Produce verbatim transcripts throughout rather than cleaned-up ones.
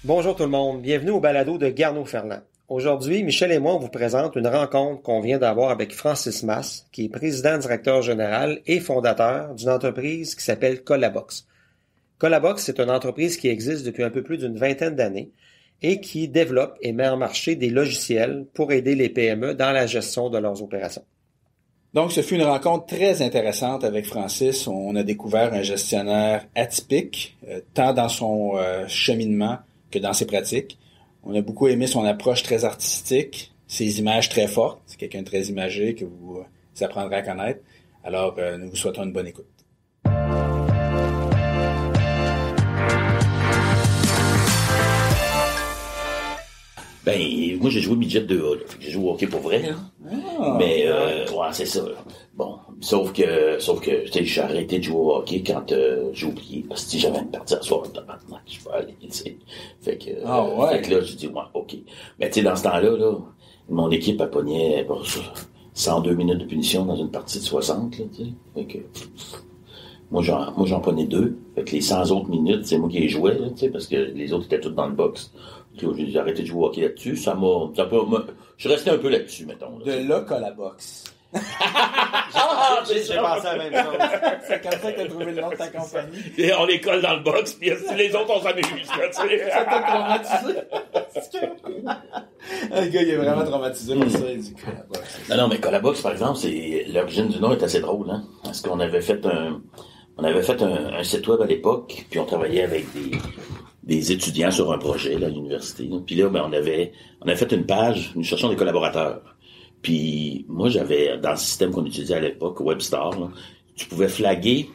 Bonjour tout le monde, bienvenue au balado de Garneau-Ferland. Aujourd'hui, Michel et moi, on vous présente une rencontre qu'on vient d'avoir avec Francis Mas, qui est président-directeur général et fondateur d'une entreprise qui s'appelle Colabox. Colabox, c'est une entreprise qui existe depuis un peu plus d'une vingtaine d'années et qui développe et met en marché des logiciels pour aider les P M E dans la gestion de leurs opérations. Donc, ce fut une rencontre très intéressante avec Francis. On a découvert un gestionnaire atypique, euh, tant dans son euh, cheminement que dans ses pratiques. On a beaucoup aimé son approche très artistique, ses images très fortes. C'est quelqu'un de très imagé que vous, euh, vous apprendrez à connaître. Alors, euh, nous vous souhaitons une bonne écoute. Ben, moi, j'ai joué midget deux A, là. Fait que j'ai joué au hockey pour vrai, là. Ah, mais, euh, ouais, c'est ça, là. Bon. Sauf que, sauf que, tu sais, j'ai arrêté de jouer au hockey quand, euh, j'ai oublié. Parce que j'avais une partie à soir, maintenant, je peux aller, tu sais. Fait que, ah, ouais. Fait que là, j'ai dit, ouais, ok. Mais, tu sais, dans ce temps-là, là, mon équipe a pogné, bon, cent deux minutes de punition dans une partie de soixante, là, tu sais. Fait que, moi, j'en, moi, j'en prenais deux. Fait que les cent autres minutes, c'est moi qui les jouais, là, tu sais, parce que les autres étaient tous dans le box. J'ai arrêté de jouer au hockey là-dessus. Ça m'a, ça m'a, je suis resté un peu là-dessus, mettons. Là. De là, Colabox. ah, j'ai, j'ai pensé à la même chose. C'est comme ça que t'as trouvé le nom de ta compagnie. Et on les colle dans le box, puis les autres, on s'amuse, là, tu sais. Ça t'a traumatisé. Le gars, il est vraiment traumatisé par ça. Il dit Colabox. Non, non, mais Colabox, par exemple, c'est, l'origine du nom est assez drôle, hein. Parce qu'on avait fait un, on avait fait un, un site web à l'époque, puis on travaillait avec des, des étudiants sur un projet, là, à l'université. Là. Puis là, ben, on avait, on avait fait une page, nous cherchons des collaborateurs. Puis moi, j'avais, dans le système qu'on utilisait à l'époque, WebStar, là, tu pouvais flaguer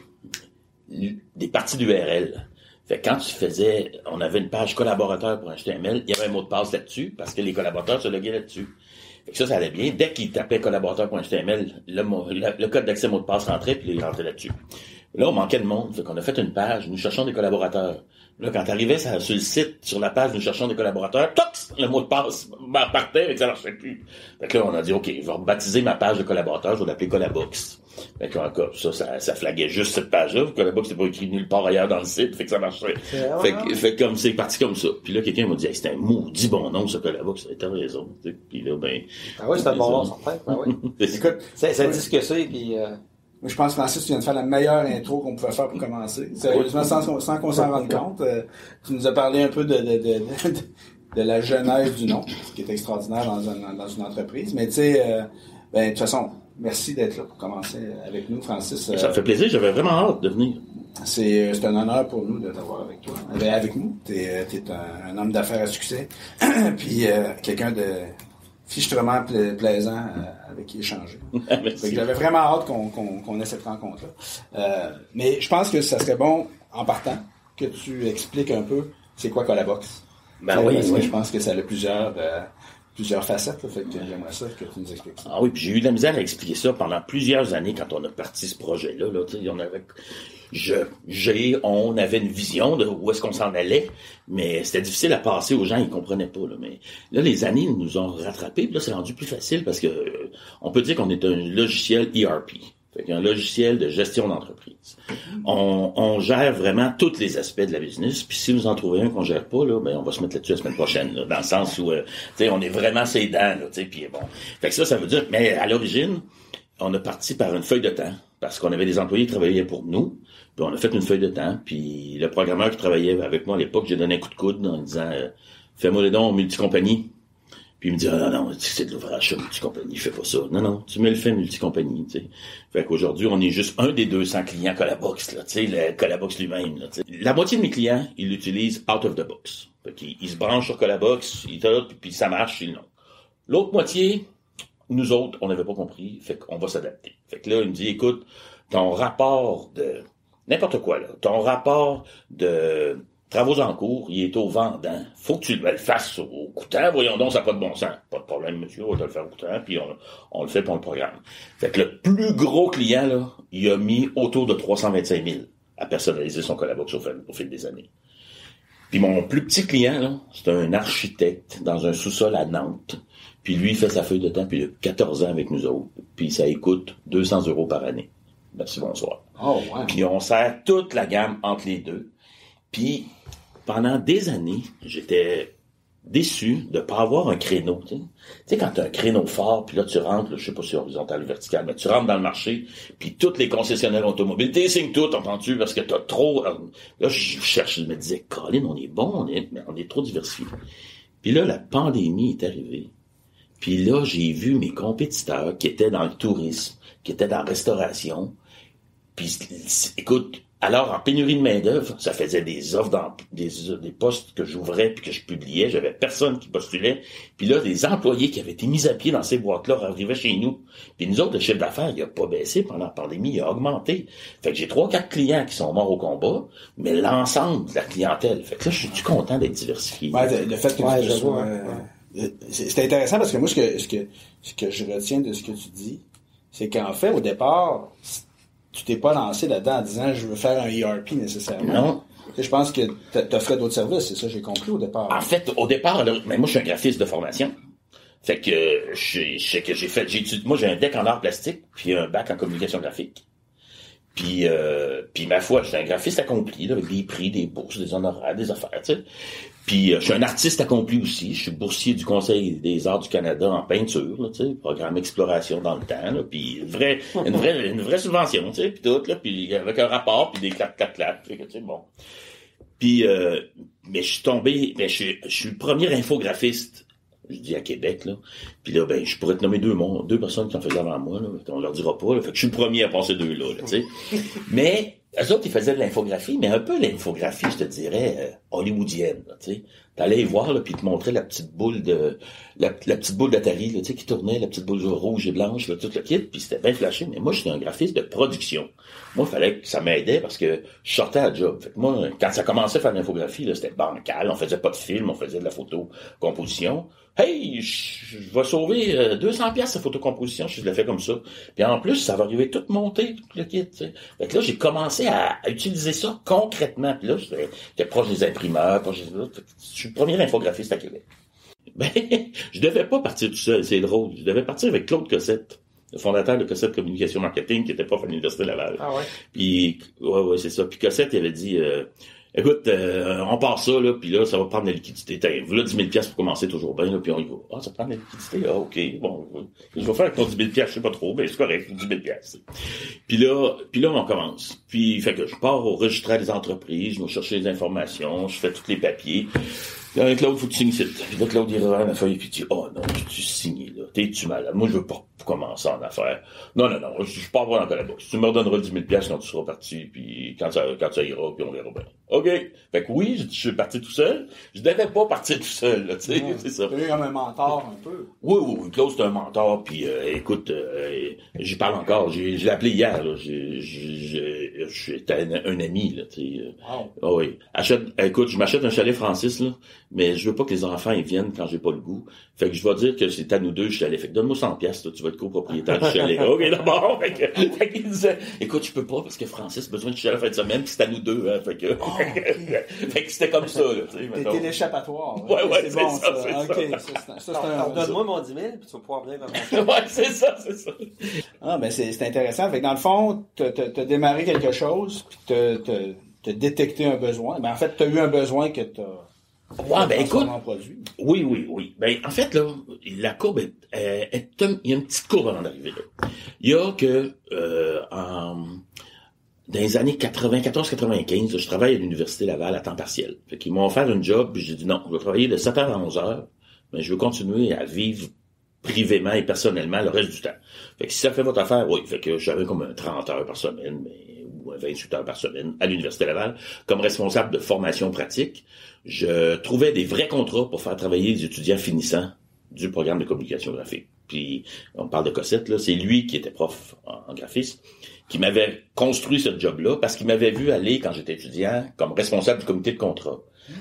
des parties d'U R L. Fait que quand tu faisais, on avait une page collaborateur pour H T M L, il y avait un mot de passe là-dessus, parce que les collaborateurs se loguaient là-dessus. Fait que ça, ça allait bien. Dès qu'ils tapaient collaborateur.html, le, le, le code d'accès mot de passe rentrait, puis il rentrait là-dessus. Là, on manquait de monde. Fait qu'on a fait une page, nous cherchons des collaborateurs. Là, quand t'arrivais sur, sur le site, sur la page, nous cherchons des collaborateurs, tox, le mot de passe partait, mais que ça marchait plus. Fait que là, on a dit, OK, je vais rebaptiser ma page de collaborateur, je vais l'appeler Colabox. Fait que, encore, ça, ça, ça flaguait juste cette page-là. Colabox, c'est pas écrit nulle part ailleurs dans le site, fait que ça marchait. Fait que, fait que comme, c'est parti comme ça. Puis là, quelqu'un m'a dit, hey, c'était un maudit bon nom, ce Colabox. T'as raison. Puis là, ben. Ah oui, c'est un bon nom, ça fait. Ah oui. Écoute, ça, ça dit ce que c'est, puis, euh... Moi, je pense, Francis, tu viens de faire la meilleure intro qu'on pouvait faire pour commencer. Sérieusement, sans, sans qu'on s'en rende compte. Euh, tu nous as parlé un peu de, de, de, de, de la genèse du nom, ce qui est extraordinaire dans, un, dans une entreprise. Mais tu sais, euh, ben, de toute façon, merci d'être là pour commencer avec nous, Francis. Euh, Ça me fait plaisir, j'avais vraiment hâte de venir. C'est, c'est un honneur pour nous de t'avoir avec toi. Avec nous. T'es, t'es un, un homme d'affaires à succès. Puis euh, quelqu'un de fichtrement pla- plaisant euh, avec qui échanger. Fait que j'avais vraiment hâte qu'on, qu'on, qu'on ait cette rencontre-là. Euh, mais je pense que ça serait bon, en partant, que tu expliques un peu c'est quoi Colabox. Ben oui, parce oui. que je pense que ça a plusieurs, euh, plusieurs facettes. Là, fait que j'aimerais ça que tu nous expliques ça. Ah oui, puis j'ai eu de la misère à expliquer ça pendant plusieurs années quand on a parti ce projet-là. Là, tu sais, on avait, je, j'ai, on avait une vision de où est-ce qu'on s'en allait, mais c'était difficile à passer aux gens, ils comprenaient pas. Là, mais là, les années nous ont rattrapés, puis là, c'est rendu plus facile parce que euh, on peut dire qu'on est un logiciel E R P. Fait qu'un logiciel de gestion d'entreprise. On, on gère vraiment tous les aspects de la business, puis si vous en trouvez un qu'on gère pas, là, ben on va se mettre là-dessus la semaine prochaine, là, dans le sens où, euh, tu sais, on est vraiment ses dents, là, tu sais, puis bon. Fait que ça, ça veut dire, mais à l'origine, on a parti par une feuille de temps, parce qu'on avait des employés qui travaillaient pour nous, puis on a fait une feuille de temps, puis le programmeur qui travaillait avec moi à l'époque, j'ai donné un coup de coude en disant, euh, fais-moi les dons multi-compagnie. Puis il me dit, ah non, non, c'est de l'ouvrage, ça, multi-compagnie, fais pas ça. Non, non, tu me le fais multi-compagnie, tu sais. Fait qu'aujourd'hui, on est juste un des deux cents clients Colabox, là, tu sais, le Colabox lui-même, là, tu sais. La moitié de mes clients, ils l'utilisent out of the box. Fait qu'ils ils se branchent sur Colabox, ils tapent, puis, puis ça marche, ils l'ont. L'autre moitié, nous autres, on n'avait pas compris, fait qu'on va s'adapter. Fait que là, il me dit, écoute, ton rapport de, n'importe quoi, là, ton rapport de, travaux en cours, il est au vendant. Faut que tu le fasses au coûtant. Voyons donc, ça n'a pas de bon sens. Pas de problème, monsieur, on va te le faire au coûtant, puis on, on le fait pour le programme. Fait que le plus gros client, là, il a mis autour de trois cent vingt-cinq mille à personnaliser son Colabox au fil, au fil des années. Puis mon plus petit client, là, c'est un architecte dans un sous-sol à Nantes. Puis lui, il fait sa feuille de temps, puis il a quatorze ans avec nous autres. Puis ça coûte deux cents euros par année. Merci, bonsoir. Oh, ouais. Puis on sert toute la gamme entre les deux. Puis pendant des années, j'étais déçu de pas avoir un créneau. Tu sais, tu sais quand t'as un créneau fort, puis là tu rentres, là, je sais pas si horizontal ou vertical, mais tu rentres dans le marché, puis toutes les concessionnaires automobiles, t'es signent tout, entends-tu, parce que t'as trop... Là, je cherche, je me disais, Colin, on est bon, on est, mais on est trop diversifié. Puis là, la pandémie est arrivée. Puis là, j'ai vu mes compétiteurs qui étaient dans le tourisme, qui étaient dans la restauration. Puis, écoute, alors en pénurie de main-d'œuvre, ça faisait des offres dans des, des postes que j'ouvrais puis que je publiais. J'avais personne qui postulait. Puis là, des employés qui avaient été mis à pied dans ces boîtes-là arrivaient chez nous. Puis nous autres, le chiffre d'affaires, il a pas baissé pendant la pandémie, il a augmenté. Fait que j'ai trois, quatre clients qui sont morts au combat, mais l'ensemble de la clientèle. Fait que là, je suis content d'être diversifié. Ouais, le fait que ouais, tu je sois, vois, euh, ouais. c'est, c'est intéressant parce que moi, ce que, ce que, ce que je retiens de ce que tu dis, c'est qu'en fait, au départ, tu t'es pas lancé là-dedans en disant je veux faire un E R P nécessairement. Non. Je pense que t'offrais d'autres services, c'est ça j'ai compris au départ. En fait, au départ, là, mais moi je suis un graphiste de formation. Fait que je sais que j'ai fait, j'ai moi j'ai un deck en art plastique puis un bac en communication graphique. Puis euh, puis ma foi, j'étais un graphiste accompli là, avec des prix, des bourses, des honoraires, des affaires, tu sais. Puis euh, je suis un artiste accompli aussi. Je suis boursier du Conseil des arts du Canada en peinture, là, tu sais, programme exploration dans le temps, là, puis une vraie, une vraie, une vraie subvention, tu sais, puis tout là, puis avec un rapport, puis des clap clap clap, fait que tu sais bon. Puis euh, mais je suis tombé, mais je suis, je suis le premier infographiste, je dis à Québec là. Puis là ben je pourrais te nommer deux mondes, deux personnes qui en faisaient avant moi là, on leur dira pas, là, fait que je suis le premier à passer deux là, là tu sais. Mais eux autres, ils faisaient de l'infographie, mais un peu l'infographie, je te dirais, euh, hollywoodienne, tu sais. T'allais y voir, là, puis ils te montraient la petite boule de, la, la petite boule d'Atari, là, tu sais, qui tournait, la petite boule rouge et blanche, là, tout le kit, puis c'était bien flashé. Mais moi, j'étais un graphiste de production. Moi, il fallait que ça m'aidait parce que je sortais à job. Fait que moi, quand ça commençait à faire de l'infographie, là, c'était bancal, on faisait pas de film, on faisait de la photo composition. Hey, je, je vais sauver euh, deux cents piastres de photocomposition si je le fais comme ça. Puis en plus, ça va arriver tout monté, tout le kit, tu sais. Fait que là, j'ai commencé à, à utiliser ça concrètement. Puis là, j'étais, j'étais proche des imprimeurs, proche des... Je suis le premier infographiste à Québec. Ben, je devais pas partir tout seul, c'est drôle. Je devais partir avec Claude Cossette, le fondateur de Cossette Communication Marketing, qui était prof à l'Université Laval. Ah ouais? Puis, ouais, ouais, c'est ça. Puis Cossette, il avait dit... Euh, écoute, euh, on part ça, là, puis là, ça va prendre de la liquidité. T'as, voilà dix mille piastres pour commencer toujours bien, là, puis on y va. Ah, ça prend de la liquidité? Ah, OK, bon. Je vais faire avec ton dix mille piastres, je sais pas trop, mais c'est correct, dix mille piastres. Puis là, puis là, on commence. Puis, fait que je pars au registre des entreprises, je vais chercher les informations, je fais tous les papiers. Puis là, Claude, faut que tu signes ici. Puis là, Claude, il regarde la feuille, puis il dit, oh non, tu signes, là. T'es-tu malade? Moi, je veux pas commencer en affaires. Non, non, non, je, je pars voir dans la boxe. Tu me redonneras dix mille piastres quand tu seras parti, puis quand ça, quand ça ira, puis on verra bien. OK. Fait que oui, je, je suis parti tout seul. Je devais pas partir tout seul, là, tu sais, ouais, c'est ça. Tu as eu comme un mentor, un peu. Oui, oui, oui. Claude, c'est un mentor, puis euh, écoute, euh, j'y parle encore. J'ai, je l'ai appelé hier, là. J'ai, j'ai, j'étais un, un ami, là, tu sais. Wow. Ah oui. Achète, écoute, je m'achète un chalet Francis, là, mais je veux pas que les enfants, ils viennent quand j'ai pas le goût. Fait que je vais dire que c'est à nous deux, le chalet. Fait que donne-moi cent piastres, là, tu vas être copropriétaire du chalet. OK, d'abord. Fait que, fait qu'il disait, écoute, je peux pas parce que Francis a besoin de chalet la fin de semaine, puis c'est à nous deux, hein. Fait que, oh, okay. Fait que c'était comme ça, là, tu sais. T'étais l'échappatoire. Ouais, ouais, c'est, c'est bon, ça, ça. c'est OK, ça. ça, c'est, ça, c'est un... Donne-moi mon dix mille, puis tu vas pouvoir venir dans mon ouais, c'est ça, c'est ça. Ah, ben, c'est, c'est intéressant. Fait que dans le fond, t'as, t'as, t'as démarré quelque chose, puis t'as, t'as, t'as détecté un besoin. Ben, en fait, t'as eu un besoin que t'as... Ouais, ben écoute, oui, oui, oui. Ben en fait là, la courbe est, est, est un, il y a une petite courbe avant d'arriver là. Il y a que euh, en dans les années quatre-vingt-quatorze quatre-vingt-quinze, je travaille à l'Université Laval à temps partiel. Fait qu'ils m'ont offert une job, puis j'ai dit non, je vais travailler de sept heures à onze heures, mais je veux continuer à vivre privément et personnellement le reste du temps. Fait que si ça fait votre affaire, oui. Fait que j'avais comme un trente heures par semaine, mais ou vingt-huit heures par semaine à l'Université Laval, comme responsable de formation pratique. Je trouvais des vrais contrats pour faire travailler les étudiants finissants du programme de communication graphique. Puis, on parle de Cossette, là, c'est lui qui était prof en, en graphisme, qui m'avait construit ce job-là, parce qu'il m'avait vu aller, quand j'étais étudiant, comme responsable du comité de contrat.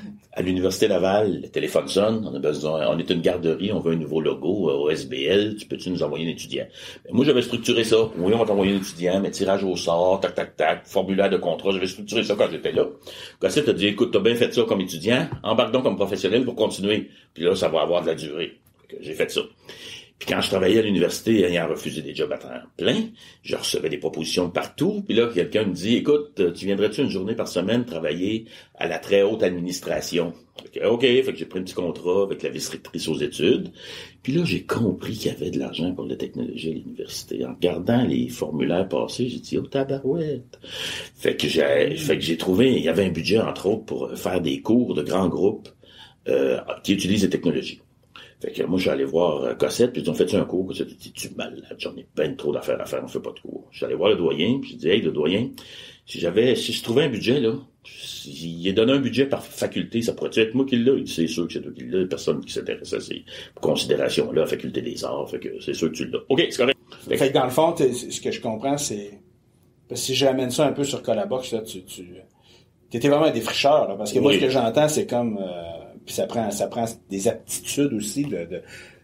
À l'Université Laval, le téléphone sonne, on a besoin, on est une garderie, on veut un nouveau logo au S B L, tu peux-tu nous envoyer un étudiant? Ben, moi, j'avais structuré ça. Oui, on va t'envoyer un étudiant, mais tirage au sort, tac, tac, tac, formulaire de contrat, j'avais structuré ça quand j'étais là. Cossette a dit, écoute, t'as bien fait ça comme étudiant, embarque donc comme professionnel pour continuer. Puis là, ça va avoir de la durée. J'ai fait ça. Puis quand je travaillais à l'université, ayant refusé des jobs à temps plein, je recevais des propositions de partout. Puis là, quelqu'un me dit, écoute, tu viendrais-tu une journée par semaine travailler à la très haute administration? Fait que, OK, fait que j'ai pris un petit contrat avec la vice-rectrice aux études. Puis là, j'ai compris qu'il y avait de l'argent pour la technologie à l'université. En regardant les formulaires passés, j'ai dit, oh tabarouette! Fait que j'ai, fait que j'ai trouvé, il y avait un budget, entre autres, pour faire des cours de grands groupes euh, qui utilisent les technologies. Fait que moi, je suis allé voir euh, Cossette, puis ils ont fait un cours. Cossette dit, tu malade, j'en ai ben trop d'affaires à faire, on fait pas de cours. Je suis allé voir le doyen, puis je dis, hey, le doyen, si j'avais, si je trouvais un budget, là, il est donné un budget par faculté, ça pourrait être moi qui l'ai? Il dit, c'est sûr que c'est toi qui l'as, personne qui s'intéresse à ces considérations-là, faculté des arts, fait que c'est sûr que tu l'as. OK, c'est correct. Fait, fait que dans le fond, ce que je comprends, c'est, parce que si j'amène ça un peu sur Colabox, là, tu, tu, t'étais vraiment un défricheur, là, parce que oui. Moi, ce que j'entends, c'est comme, euh, puis ça prend, ça prend des aptitudes aussi de, de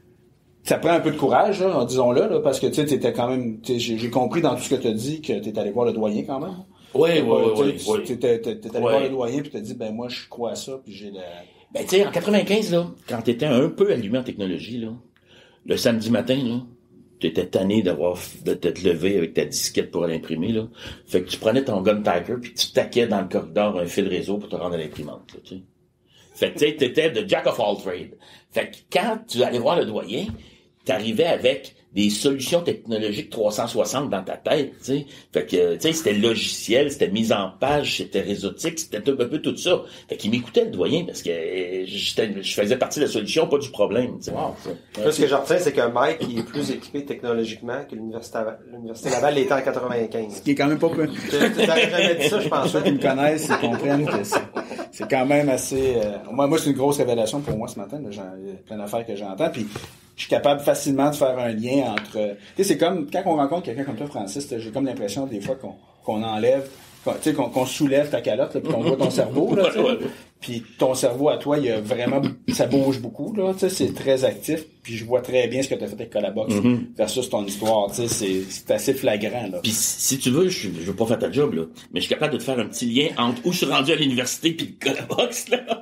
ça prend un peu de courage, là, disons-le, là, parce que tu sais, t'étais quand même, j'ai, j'ai compris dans tout ce que tu as dit que t'es allé voir le doyen quand même. Oui, oui, oui, oui. T'étais, t'étais allé ouais. voir le doyen puis t'as dit, ben moi, je crois à ça, puis j'ai la... Ben tu sais, en quatre-vingt-quinze, là, quand t'étais un peu allumé en technologie, là, le samedi matin, là, t'étais tanné d'avoir, de te lever avec ta disquette pour aller imprimer, là. Fait que tu prenais ton gun tiger puis tu taquais dans le corridor un fil réseau pour te rendre à l'imprimante, là, tu sais. Fait que tu sais, t'étais de jack of all trades. Fait que quand tu allais voir le doyen, t'arrivais avec des solutions technologiques trois cent soixante dans ta tête, tu sais. Fait que, tu sais, c'était logiciel, c'était mise en page, c'était réseautique, c'était un peu tout ça. Fait qu'il m'écoutait, le doyen, parce que j'étais, je faisais partie de la solution, pas du problème, tu sais. Wow, Là, ce que j'en retiens, c'est que Mike, il est plus équipé technologiquement que l'Université, l'Université Laval l'était en quatre-vingt-quinze. Ce qui est quand même pas peu. Tu n'aurais jamais dit ça, je pense. Ceux qui me connaissent, ils comprennent que c'est, c'est quand même assez, euh, moi, moi, c'est une grosse révélation pour moi ce matin, là. J'ai plein d'affaires que j'entends, puis je suis capable facilement de faire un lien entre... Tu sais, c'est comme, quand on rencontre quelqu'un comme toi, Francis, j'ai comme l'impression des fois qu'on, qu'on enlève, tu sais, qu'on, qu'on soulève ta calotte, là, puis qu'on voit ton cerveau, là, tu sais. Puis ton cerveau à toi, il y a vraiment... Ça bouge beaucoup, là, tu sais, c'est très actif, puis je vois très bien ce que tu as fait avec Colabox mm-hmm. versus ton histoire, tu sais, c'est, c'est assez flagrant, là. Puis si tu veux, je, je veux pas faire ta job, là, mais je suis capable de te faire un petit lien entre où je suis rendu à l'université puis le Colabox, là.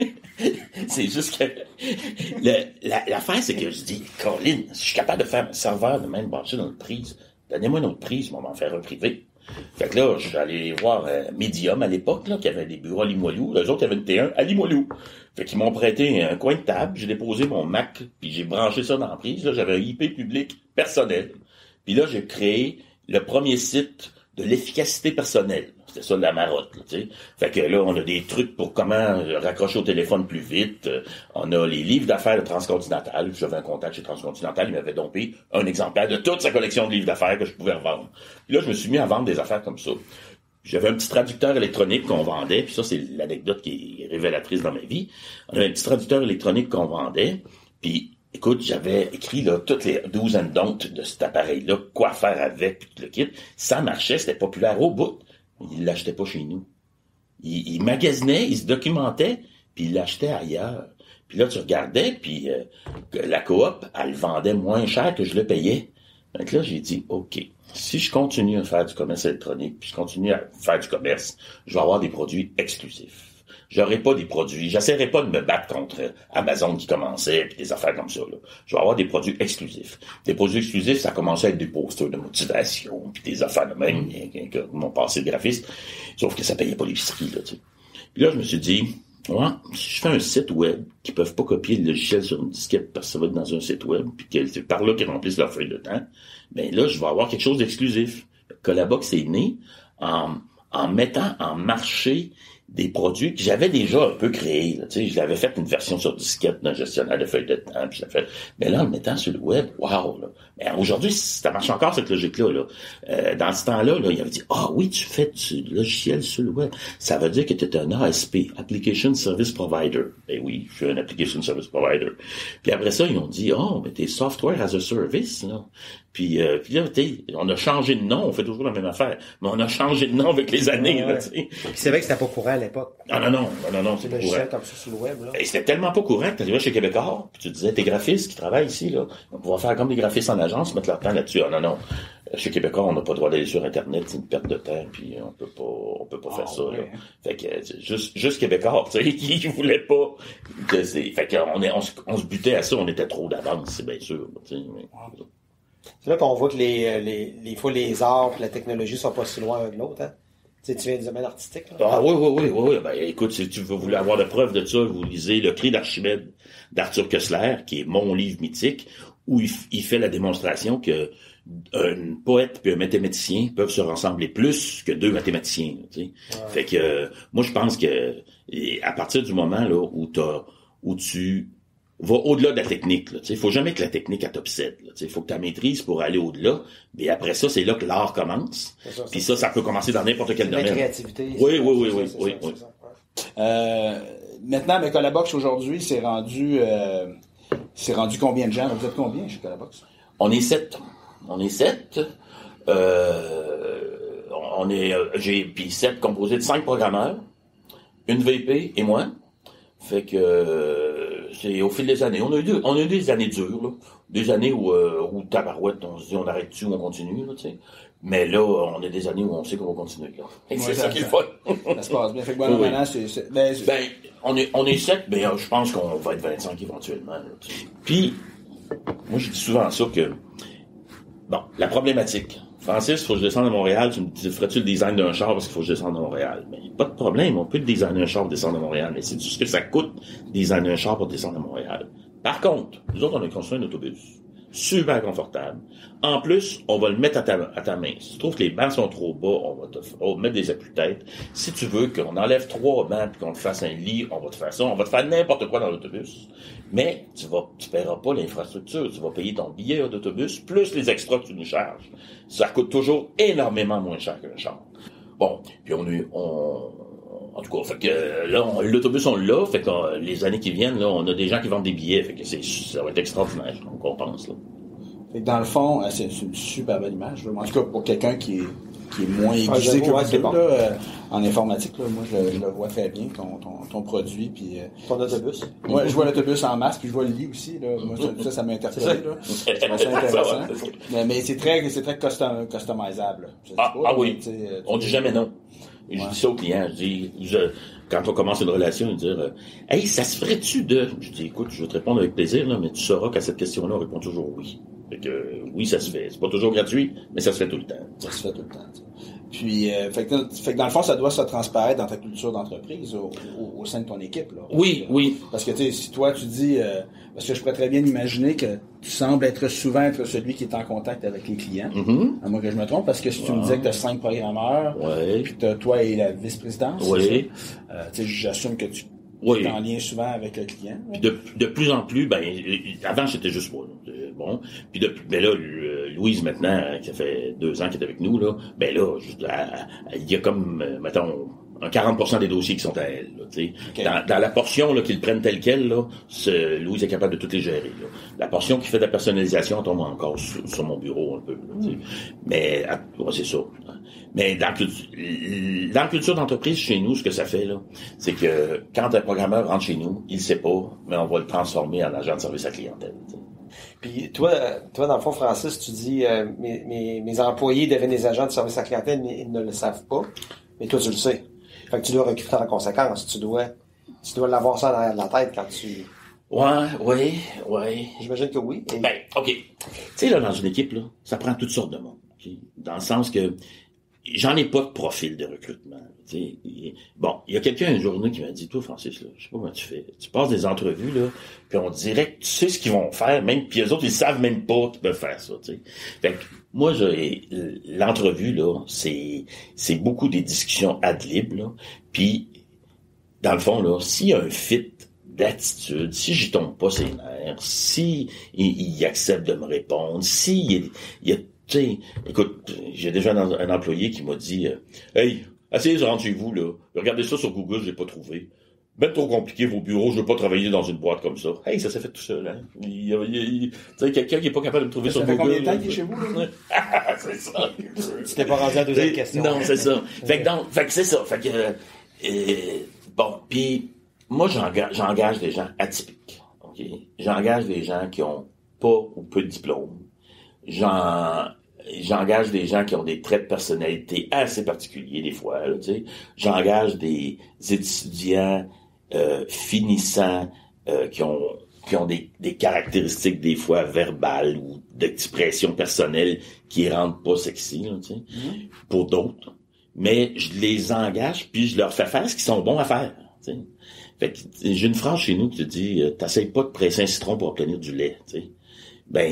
C'est juste que le, la, l'affaire, c'est que je dis, Colin, si je suis capable de faire un serveur de même branché dans une prise, donnez-moi une autre prise, on va m'en faire un privé. Fait que là, je suis allé voir euh, Medium à l'époque, là, qui avait des bureaux à Limoilou. Les autres, il y avait une T un à Limoilou. Fait qu'ils m'ont prêté un coin de table, j'ai déposé mon Mac, puis j'ai branché ça dans la prise. Là, j'avais un I P public personnel. Puis là, j'ai créé le premier site de l'efficacité personnelle. C'était ça, la marotte, là, tu sais. Fait que là, on a des trucs pour comment raccrocher au téléphone plus vite. On a les livres d'affaires de Transcontinental. J'avais un contact chez Transcontinental. Il m'avait dompé un exemplaire de toute sa collection de livres d'affaires que je pouvais revendre. Puis là, je me suis mis à vendre des affaires comme ça. J'avais un petit traducteur électronique qu'on vendait. Puis ça, c'est l'anecdote qui est révélatrice dans ma vie. On avait un petit traducteur électronique qu'on vendait. Puis écoute, j'avais écrit là toutes les do's and don'ts de cet appareil-là, quoi faire avec, puis tout le kit. Ça marchait, c'était populaire au bout. Il l'achetait pas chez nous. Il, il magasinait, il se documentait, puis il l'achetait ailleurs. Puis là, tu regardais, puis euh, la coop, elle le vendait moins cher que je le payais. Donc là, j'ai dit, OK, si je continue à faire du commerce électronique, puis je continue à faire du commerce, je vais avoir des produits exclusifs. J'aurai pas des produits, j'essaierai pas de me battre contre Amazon qui commençait, puis des affaires comme ça, là. Je vais avoir des produits exclusifs. Des produits exclusifs, ça commençait avec des posters de motivation, puis des affaires de même, mmh. mon passé de graphiste. Sauf que ça payait pas l'épicerie, là, tu sais. Puis là, je me suis dit, ouais, si je fais un site web qui peuvent pas copier le logiciel sur une disquette parce que ça va être dans un site web, puis que c'est par là qu'ils remplissent leur feuille de temps, ben là, je vais avoir quelque chose d'exclusif. Colabox est né en, en mettant en marché des produits que j'avais déjà un peu créés. Là, tu sais, je l'avais fait une version sur disquette d'un gestionnaire de feuilles de temps, puis je l'ai fait. Mais là, en le mettant sur le web, wow! Là. Mais aujourd'hui, ça marche encore cette logique-là. Là. Euh, dans ce temps-là, là, il avait dit, ah oui, tu fais du logiciel sur le web. Ça veut dire que tu es un A S P, Application Service Provider. Ben oui, je suis un Application Service Provider. Puis après ça, ils ont dit, oh, mais t'es Software as a Service. Là. Puis, euh, puis là, tu on a changé de nom, on fait toujours la même affaire, mais on a changé de nom avec les années. Ouais, là, ouais. C'est vrai que c'était pas courant à l'époque. Non, non, non, non, non, c'est pas courant. Comme ça sur le web, là. Et c'était tellement pas courant que tu arrivais chez Québécois, puis tu disais, tes graphistes qui travaillent ici, là, on va pouvoir faire comme des graphistes en agence, mettre leur temps là-dessus. Ah, non, non. Chez Québécois, on n'a pas le droit d'aller sur Internet, c'est une perte de temps, puis on peut pas, on peut pas faire oh, ça, ouais. là. Fait que, juste, juste Québécois, tu sais, qui voulait pas que c'est, fait qu'on est, on, on se butait à ça, on était trop d'avance, c'est bien sûr, tu sais, mais... C'est là qu'on voit que les, les, les fois, les arts et la technologie sont pas si loin l'un de l'autre, hein? Tu sais, tu viens du domaine artistique, là? Ah oui, oui, oui, oui, oui. Ben, écoute, si tu veux, voulez avoir la preuve de ça, vous lisez Le Cri d'Archimède d'Arthur Koestler, qui est mon livre mythique, où il, il fait la démonstration que un poète et un mathématicien peuvent se ressembler plus que deux mathématiciens, tu sais. Ouais. Fait que, euh, moi, je pense que, à partir du moment, là, où t'as, où tu, va au-delà de la technique. Il faut jamais que la technique elle t'obsède. Il faut que tu la maîtrises pour aller au-delà. Mais après ça, c'est là que l'art commence. Puis ça, ça peut commencer dans n'importe quel domaine. La créativité. Oui, oui, oui, oui, oui, oui. Euh, maintenant, mais Colabox aujourd'hui, c'est rendu, euh, c'est rendu combien de gens? Vous êtes combien chez Colabox? On est sept. On est sept. Euh, on est, j'ai, puis sept composés de cinq programmeurs, une V P et moi. Fait que euh, c'est au fil des années. On a eu deux, on a eu des années dures, là. Des années où, euh, où tabarouette, on se dit on arrête-tu ou on continue, là, tu sais. Mais là, on a des années où on sait qu'on va continuer, là. Et ouais, c'est ça, ça qui est le fun. Ça se passe bien. Fait que bon, oui. Maintenant, c'est, c'est, ben, c'est... ben, on est, on est sept, mais euh, je pense qu'on va être vingt-cinq éventuellement, là, tu sais. Puis, moi, je dis souvent ça que, bon, la problématique. Francis, faut que je descende à Montréal, tu me dis, ferais-tu le design d'un char parce qu'il faut que je descende à Montréal? Mais pas de problème, on peut le designer un char pour descendre à Montréal, mais c'est tout ce que ça coûte, designer un char pour descendre à Montréal. Par contre, nous autres, on a construit un autobus. Super confortable. En plus, on va le mettre à ta, à ta main. Si tu trouves que les bancs sont trop bas, on va te, on va mettre des appuis-têtes. Si tu veux qu'on enlève trois bancs et qu'on te fasse un lit, on va te faire ça. On va te faire n'importe quoi dans l'autobus. Mais tu vas, tu paieras pas l'infrastructure. Tu vas payer ton billet d'autobus plus les extras que tu nous charges. Ça coûte toujours énormément moins cher qu'un char. Bon, puis on est, on, en tout cas, fait que là, on, l'autobus, on l'a. Fait que euh, les années qui viennent, là, on a des gens qui vendent des billets. Fait que c'est, ça va être extraordinaire. Donc, on pense, là. Fait que dans le fond, c'est, c'est une super belle image. En tout cas, pour quelqu'un qui est, qui est moins aiguisé ah, que vous deux, bon. là, euh, en informatique, là, moi, je, je le vois très bien, ton, ton, ton produit. Puis, euh, ton autobus? Ouais, je vois l'autobus en masse, puis je vois le lit aussi. Là. Moi, ça, ça, ça m'a interpellé. Là. C'est assez intéressant. mais, mais c'est très, c'est très custom, customisable. Ah, pas, ah là, oui. On dit jamais non. Je ouais. dis ça aux clients. Je dis, je, quand on commence une relation, je dis, euh, hey, ça se ferait-tu de... Je dis, écoute, je vais te répondre avec plaisir, là, mais tu sauras qu'à cette question-là, on répond toujours oui. Fait que, euh, oui, ça se fait. C'est pas toujours gratuit, mais ça se fait tout le temps. Ça se fait tout le temps. T'sais. Puis, euh, fait, que, fait que dans le fond, ça doit se transparaître dans ta culture d'entreprise au, au, au sein de ton équipe. Là. Oui, que, oui. Parce que, tu sais, si toi, tu dis... Euh, parce que je pourrais très bien imaginer que tu sembles être souvent être celui qui est en contact avec les clients. Mm-hmm. À moins que je me trompe, parce que si tu ouais. me disais que tu as cinq programmeurs, ouais. puis que toi et la vice-présidence, oui. euh, tu sais, j'assume que tu... Oui. Tu es en lien souvent avec le client. Puis de, de plus en plus, ben avant c'était juste moi. Là. Bon, puis de, ben là, Louise maintenant, qui a fait deux ans qu'elle est avec nous là, ben là, il y a comme, mettons, un quarante pour cent des dossiers qui sont à elle. Là, okay. dans, dans la portion là qu'ils prennent telle quelle, là, Louise est capable de toutes les gérer. Là. La portion qui fait de la personnalisation tombe encore sur, sur mon bureau un peu. Là, mm. Mais ouais, c'est ça. Mais dans, dans la culture d'entreprise, chez nous, ce que ça fait, là, c'est que quand un programmeur rentre chez nous, il sait pas, mais on va le transformer en agent de service à clientèle. T'sais. Puis toi, toi, dans le fond, Francis, tu dis euh, mes, mes, mes employés deviennent des agents de service à clientèle, mais ils ne le savent pas. Mais toi, tu le sais. Fait que tu dois recruter en conséquence. Tu dois, tu dois l'avoir ça dans la tête quand tu... Ouais, oui, oui. J'imagine que oui. Et... Ben, OK. Tu sais, là, dans une équipe, là, ça prend toutes sortes de monde. Okay? Dans le sens que j'en ai pas de profil de recrutement. T'sais. Bon, il y a quelqu'un une journée qui m'a dit, toi, Francis, là, je sais pas comment tu fais. Tu passes des entrevues, là, puis on dirait que tu sais ce qu'ils vont faire, même, puis eux autres, ils savent même pas qu'ils peuvent faire ça, tu sais. Fait que, moi, j'ai, l'entrevue, là, c'est, c'est beaucoup des discussions ad lib, là. Puis, dans le fond, là, s'il y a un fit d'attitude, si j'y tombe pas ses nerfs, si il, il accepte de me répondre, si il, il y a tu sais, écoute, j'ai déjà un, un employé qui m'a dit euh, « Hey, essayez de rentrer chez vous, là. Regardez ça sur Google, je l'ai pas trouvé. Ben trop compliqué vos bureaux, je veux pas travailler dans une boîte comme ça. » Hey, ça s'est fait tout seul, hein. Il, il, il, tu sais, quelqu'un qui est pas capable de me trouver ça sur fait Google. Combien de temps qu'il est chez vous, là? C'est ça. Tu t'es pas rendu à la deuxième question. Non, c'est ça. Fait que donc, fait que c'est ça. Fait que, euh, bon, puis moi, j'engage, j'engage des gens atypiques. Ok, j'engage des gens qui ont pas ou peu de diplôme. J'en j'engage des gens qui ont des traits de personnalité assez particuliers des fois, là, tu sais. J'engage des étudiants euh, finissants euh, qui ont qui ont des, des caractéristiques des fois verbales ou d'expression personnelle qui rendent pas sexy, là, tu sais, mm-hmm. pour d'autres. Mais je les engage puis je leur fais faire ce qu'ils sont bons à faire, tu sais. Fait que j'ai une phrase chez nous qui te dit euh, t'essayes pas de presser un citron pour obtenir du lait, tu sais. Ben,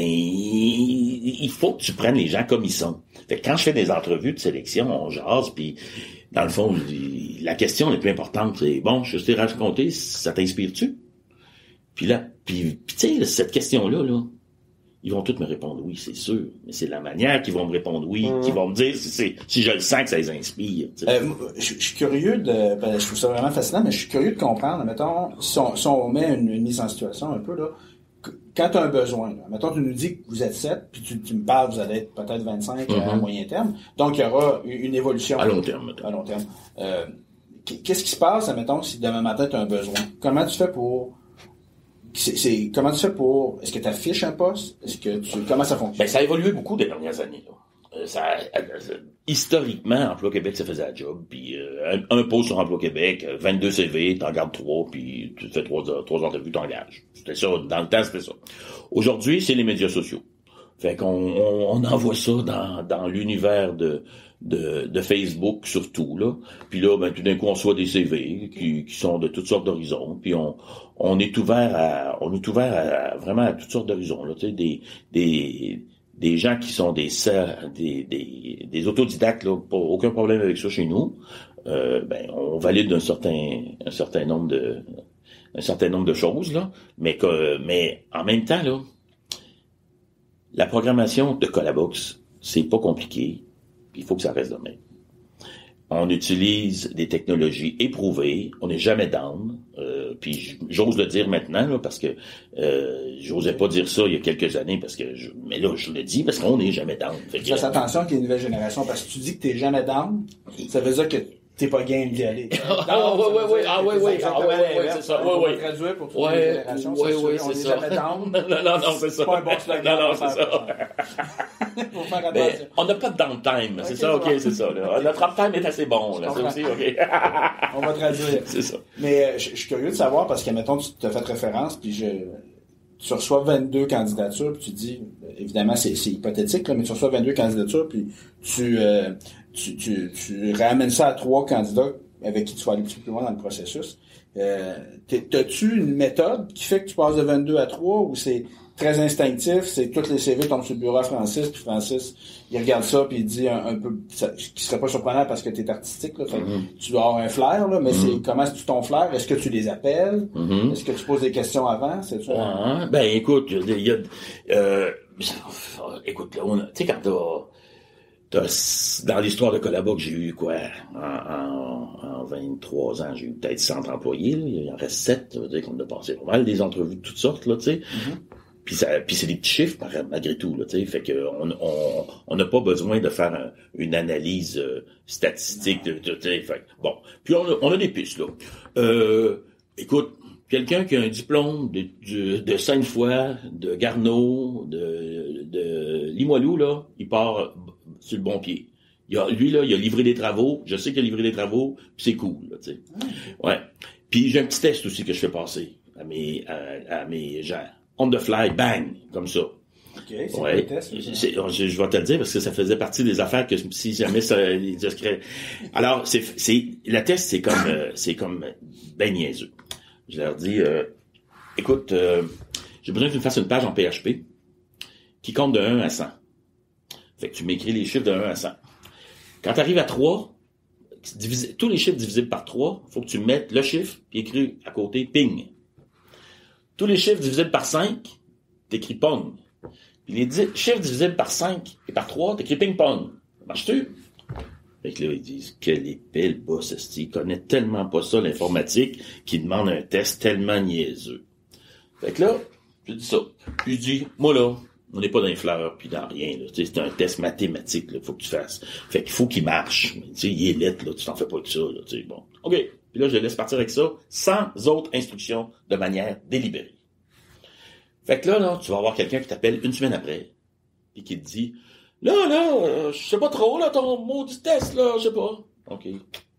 il faut que tu prennes les gens comme ils sont. Fait que quand je fais des entrevues de sélection, on jase, puis dans le fond, la question la plus importante, c'est bon, je t'ai raconté, ça t'inspire-tu? Puis là, puis, puis tu sais, cette question-là, là, ils vont tous me répondre oui, c'est sûr. Mais c'est la manière qu'ils vont me répondre oui, mmh. qu'ils vont me dire si, c'est, si je le sens que ça les inspire. Euh, je, je suis curieux de, ben, je trouve ça vraiment fascinant, mais je suis curieux de comprendre. Mettons, si on, si on met une, une mise en situation un peu là. Quand tu as un besoin, là, mettons, tu nous dis que vous êtes sept, puis tu, tu me parles, vous allez être peut-être vingt-cinq mm-hmm. à moyen terme. Donc, il y aura une évolution. À long terme. À long terme. Euh, qu'est-ce qui se passe, mettons, si demain matin, tu as un besoin? Comment tu fais pour... C'est, c'est, comment tu fais pour... Est-ce que tu affiches un poste? Est-ce que tu... Comment ça fonctionne? Ben, ça a évolué beaucoup des dernières années, là. Euh, ça, euh, historiquement, Emploi Québec, ça faisait la job, puis euh, un, un post sur Emploi Québec, vingt-deux C V, t'en gardes trois, puis tu fais trois, trois entrevues, t'engages. C'était ça, dans le temps, c'était ça. Aujourd'hui, c'est les médias sociaux. Fait qu'on on, on envoie ça dans, dans l'univers de, de, de Facebook, surtout, là. Puis là, ben, tout d'un coup, on reçoit des C V qui, qui sont de toutes sortes d'horizons, puis on, on est ouvert à, on est ouvert à, vraiment à toutes sortes d'horizons, là, tu sais, des, des, des gens qui sont des des des, des autodidactes, là, pas aucun problème avec ça chez nous. Euh, ben on valide un certain un certain nombre de un certain nombre de choses là, mais que mais en même temps là, la programmation de Colabox, c'est pas compliqué, puis il faut que ça reste de même. On utilise des technologies éprouvées, on n'est jamais down, euh, puis j'ose le dire maintenant là, parce que euh, j'osais pas dire ça il y a quelques années parce que je, mais là je le dis parce qu'on n'est jamais down. Fait que, Fais attention qu'il y ait une nouvelle génération parce que tu dis que t'es jamais down, ça veut dire que t'es pas game d'y aller. Ah ouais ouais ouais ah ouais ouais ah ouais ouais c'est ça ouais ouais traduire pour toutes les générations. Ouais ouais c'est ça. On n'est jamais down. Non non non c'est ça. C'est pas un bon slogan. Non non c'est ça. Faut faire attention. On n'a pas de downtime, c'est ça, ok, c'est ça. Là. Notre uptime est assez bon, là, c'est aussi, ok. On va traduire. C'est ça. Mais euh, je, je suis curieux de savoir, parce que, mettons, tu t'as fait référence, puis je, tu reçois vingt-deux candidatures, puis tu dis, évidemment, c'est, c'est hypothétique, là, mais tu reçois vingt-deux candidatures, puis tu, euh, tu, tu, tu ramènes ça à trois candidats avec qui tu vas aller un petit peu plus loin dans le processus. Euh, t'as-tu une méthode qui fait que tu passes de vingt-deux à trois, ou c'est très instinctif, c'est tous les C V tombent sur le bureau à Francis, puis Francis, il regarde ça, puis il dit un, un peu, ça, qui serait pas surprenant parce que t'es artistique, là, fait, mm-hmm. tu dois avoir un flair, là, mais mm-hmm. c'est, comment est-ce que tu ton flair? Est-ce que tu les appelles? Mm-hmm. Est-ce que tu poses des questions avant? C'est ça? Ah, ben, écoute, il y a, euh, écoute, là, on a, tu sais, quand t'as, t'as, dans l'histoire de Colabox, j'ai eu quoi, en, en, en vingt-trois ans, j'ai eu peut-être cent employés, là, il en reste sept, ça veut dire qu'on a passé pas mal des entrevues de toutes sortes, là, tu sais. Mm-hmm. Puis ça, puis c'est des petits chiffres malgré tout, là, tu sais, fait que on on on n'a pas besoin de faire un, une analyse euh, statistique, de, de, de, fait bon. Puis on a, on a des pistes là. Euh, écoute, quelqu'un qui a un diplôme de de, de Sainte-Foy, de Garneau, de de Limoilou là, il part sur le bon pied. Il a, lui là, il a livré des travaux. Je sais qu'il a livré des travaux, puis c'est cool, là, tu sais. Ouais. Puis j'ai un petit test aussi que je fais passer à mes à, à mes gens. On the fly, bang, comme ça. OK, c'est ouais. le test. C'est, je, je vais te le dire parce que ça faisait partie des affaires que si jamais ça... Alors, c'est, c'est, le test, c'est comme, euh, c'est comme ben niaiseux. Je leur dis, euh, écoute, euh, j'ai besoin que tu me fasses une page en P H P qui compte de un à cent. Fait que tu m'écris les chiffres de un à cent. Quand tu arrives à trois, divisé, tous les chiffres divisés par trois, il faut que tu mettes le chiffre puis écris à côté ping. Tous les chiffres divisés par cinq, t'écris pong. Puis les dix, chiffres divisés par cinq et par trois, t'écris ping-pong. Marche-tu? Fait que là, ils disent, quel épée le boss, esti. Il connaît tellement pas ça, l'informatique, qu'il demande un test tellement niaiseux. Fait que là, je dis ça. Puis je dis, moi là, on n'est pas dans les fleurs puis dans rien, là. Tu sais, c'est un test mathématique, là, faut que tu fasses. Fait qu'il faut qu'il marche. Tu sais, il est lettre, là, tu t'en fais pas que ça, là, tu sais, bon. OK. Puis là, je laisse partir avec ça, sans autre instruction, de manière délibérée. Fait que là, là, tu vas avoir quelqu'un qui t'appelle une semaine après, et qui te dit, Là, là, euh, je sais pas trop, là, ton maudit test, là, je sais pas. OK.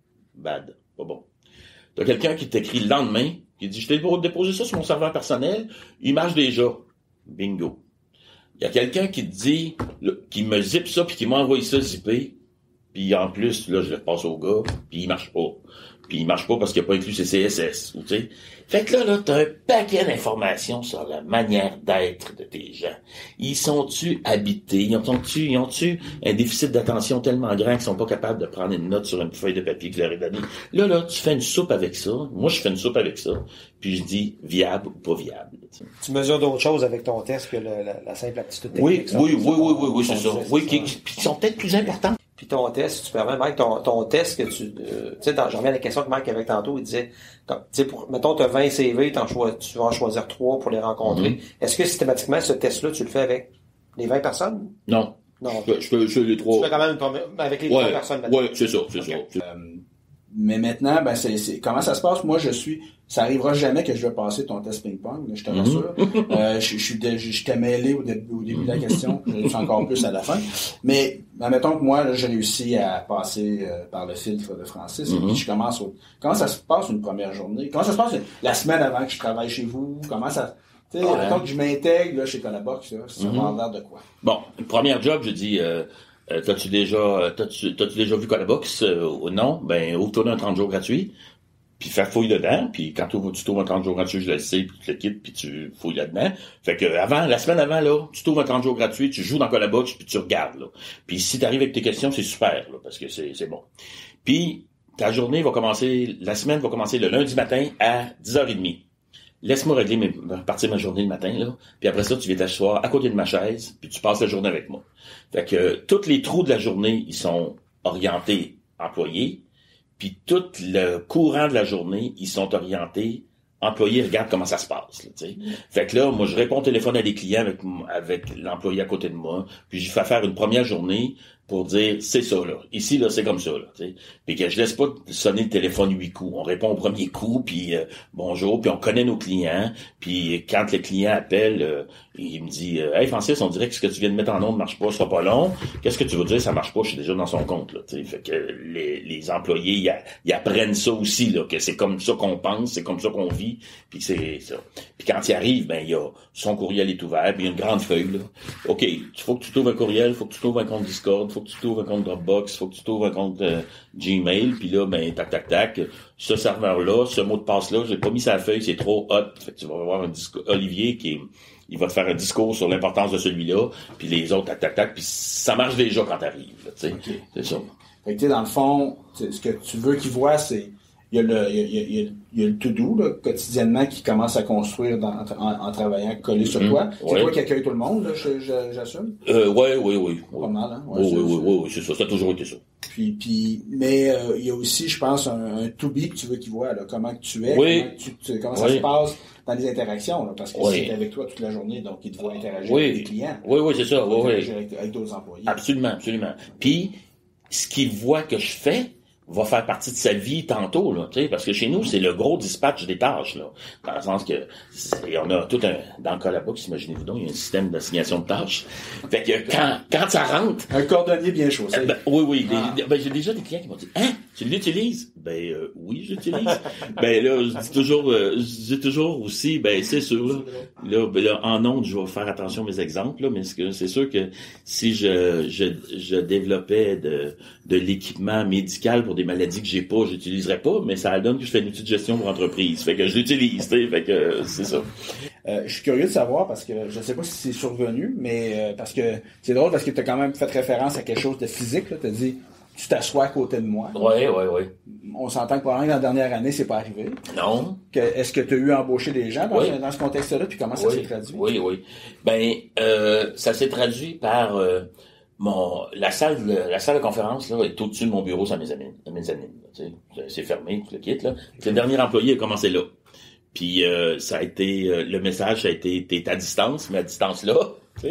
Bad. Pas bon. T'as quelqu'un qui t'écrit le lendemain, qui dit, je t'ai déposé ça sur mon serveur personnel, il marche déjà. Bingo. Il y a quelqu'un qui te dit, là, qui me zippe ça, puis qui m'a envoyé ça zippé, puis en plus, là, je le passe au gars, puis il marche pas. Puis il marche pas parce qu'il n'a pas inclus ses C S S, tu sais. Fait que là, là, t'as un paquet d'informations sur la manière d'être de tes gens. Ils sont-tu habités? Ils ont-tu, ils ont-tu un déficit d'attention tellement grand qu'ils sont pas capables de prendre une note sur une feuille de papier que je leur ai donnée? Là, là, tu fais une soupe avec ça. Moi, je fais une soupe avec ça. Puis je dis viable ou pas viable. Tu sais. Tu mesures d'autres choses avec ton test que le, la, la simple aptitude technique. Oui, ça, oui, oui, ça, oui, oui, oui, c'est ça. test, Oui, ça. qui, qui, qui sont peut-être plus importants. Puis ton test, si tu permets, Mike, ton, ton test que tu, euh, tu sais, j'en reviens à la question que Mike avait tantôt, il disait, tu sais, pour, mettons, tu as vingt C V, t'en choisis, tu vas en choisir trois pour les rencontrer. Mm-hmm. Est-ce que systématiquement, ce test-là, tu le fais avec les vingt personnes? Non. Non. Je peux, je peux, je fais les trois. Tu fais quand même avec les ouais, trois personnes maintenant. Oui, c'est ça, c'est okay. ça. Euh, mais maintenant, ben, c'est, c'est, comment ça se passe? Moi, je suis, ça arrivera jamais que je vais passer ton test ping-pong, là, je te rassure. Mm-hmm. euh, je, je suis, de, je, je t'ai mêlé au début, au début de la question, je le suis encore plus à la fin. Mais, admettons que moi, là, j'ai réussi à passer euh, par le filtre de Francis, mm-hmm. et puis je commence au, comment ça se passe une première journée? Comment ça se passe la semaine avant que je travaille chez vous? Comment ça, tu sais, ouais. Admettons que je m'intègre, là, chez Colabox, là, ça mm-hmm. va l'air de quoi? Bon, première job, je dis, euh, Euh, t'as-tu déjà, t'as-tu, t'as-tu déjà vu Colabox? Euh, non? Ben, ouvre-toi un trente jours gratuit, puis faire fouille dedans, puis quand tu t'ouvres un trente jours gratuit, je le sais, puis tu le quittes, puis tu fouilles là-dedans. Fait que avant, la semaine avant, là, tu t'ouvres un trente jours gratuit, tu joues dans Colabox, puis tu regardes, là. Puis si t'arrives avec tes questions, c'est super, là, parce que c'est, c'est bon. Puis, ta journée va commencer, la semaine va commencer le lundi matin à dix heures trente. Laisse-moi régler mes, partir ma journée le matin, là. Puis après ça, tu viens t'asseoir à côté de ma chaise, puis tu passes la journée avec moi. Fait que, tous les trous de la journée, ils sont orientés employés, puis tout le courant de la journée, ils sont orientés employés, regarde comment ça se passe, là, tu sais. Fait que là, moi, je réponds au téléphone à des clients avec, avec l'employé à côté de moi, puis je fais faire une première journée pour dire, c'est ça, là. Ici, là, c'est comme ça, là, tu sais. Puis que je laisse pas sonner le téléphone huit coups. On répond au premier coup, puis euh, bonjour, puis on connaît nos clients. Puis quand le client appelle, euh, il me dit, euh, hey Francis, on dirait que ce que tu viens de mettre en onde ne marche pas, ce sera pas long. Qu'est-ce que tu veux dire, ça marche pas, je suis déjà dans son compte, là, tu sais. Fait que les, les employés, ils, ils apprennent ça aussi, là, que c'est comme ça qu'on pense, c'est comme ça qu'on vit, puis c'est ça. Puis quand il arrive, ben, il y a, son courriel est ouvert, puis il y a une grande feuille, là. OK, il faut que tu t'ouvres un courriel, il faut que tu t'ouvres un compte Discord, faut que tu t'ouvres un compte Dropbox, faut que tu t'ouvres un compte euh, Gmail, puis là, ben, tac, tac, tac, ce serveur-là, ce mot de passe-là, j'ai pas mis sa feuille, c'est trop hot. Fait que tu vas avoir un discours, Olivier, qui est, il va te faire un discours sur l'importance de celui-là, puis les autres, tac, tac, tac, puis ça marche déjà quand t'arrives, tu sais. Okay. C'est ça. Fait que, tu sais, dans le fond, ce que tu veux qu'ils voient, c'est, il y a le, il y a, il y a, il y a le to-do, là, quotidiennement, qui commence à construire dans, en, en travaillant collé sur mmh, toi. C'est ouais. Toi qui accueille tout le monde, là, je, je, j'assume? Euh, ouais, oui, oui. Pas mal, hein? Ouais, oui, c'est, oui, c'est... oui, oui, c'est ça. Ça a toujours été ça. Puis, puis, mais, euh, il y a aussi, je pense, un, un to-be que tu veux qu'ils voient, là. Comment que tu es. Oui. Comment, tu, tu, comment oui. ça se passe dans les interactions, là. Parce que oui. c'est avec toi toute la journée, donc ils te voient interagir oui. avec tes clients. Oui, oui, c'est ça. Oui, oui. Avec, avec d'autres employés. Absolument, absolument. Puis, ce qu'ils voient que je fais, va faire partie de sa vie tantôt, là, tu sais, parce que chez nous, c'est le gros dispatch des tâches, là. Dans le sens que, on a tout un, dans le Colabox, imaginez-vous donc, il y a un système d'assignation de tâches. Fait que quand, quand ça rentre. Un cordonnier bien chaussé. Ben, oui, oui. Ah. Des, ben, j'ai déjà des clients qui m'ont dit, hein, tu l'utilises? Ben, euh, oui, j'utilise. ben, là, je dis toujours, euh, je dis toujours aussi, ben, c'est sûr, là. Là, ben, là, en ondes, je vais faire attention à mes exemples, là, mais c'est, c'est sûr que si je, je, je développais de, de l'équipement médical pour des maladies que j'ai pas, j'utiliserais pas, mais ça donne que je fais une outil de gestion pour entreprise. Fait que je l'utilise, tu sais, fait que euh, c'est ça. Euh, je suis curieux de savoir parce que je sais pas si c'est survenu, mais euh, parce que c'est drôle parce que tu as quand même fait référence à quelque chose de physique, là. Tu as dit tu t'assois à côté de moi. Oui, oui, oui. On s'entend que probablement que dans la dernière année, c'est pas arrivé. Non. Que, est-ce que tu as eu à embaucher des gens dans, oui. ce, dans ce contexte-là, puis comment ça oui. s'est traduit? Oui, oui. Ben, euh, ça s'est traduit par euh, mon la salle de, la salle de conférence là est au-dessus de mon bureau, ça mezzanine, mezzanine. Tu sais, c'est fermé, tu le quittes là. Le dernier employé a commencé là. Puis euh, ça a été euh, le message, ça a été t'es à distance, mais à distance là.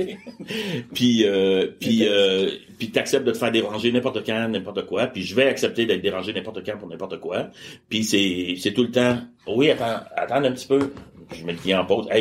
puis euh, puis euh, puis t'acceptes de te faire déranger n'importe quand, n'importe quoi, puis je vais accepter d'être dérangé n'importe quand pour n'importe quoi. Puis c'est c'est tout le temps. Oui, attends, attends un petit peu. Je mets le client en pause. Hey,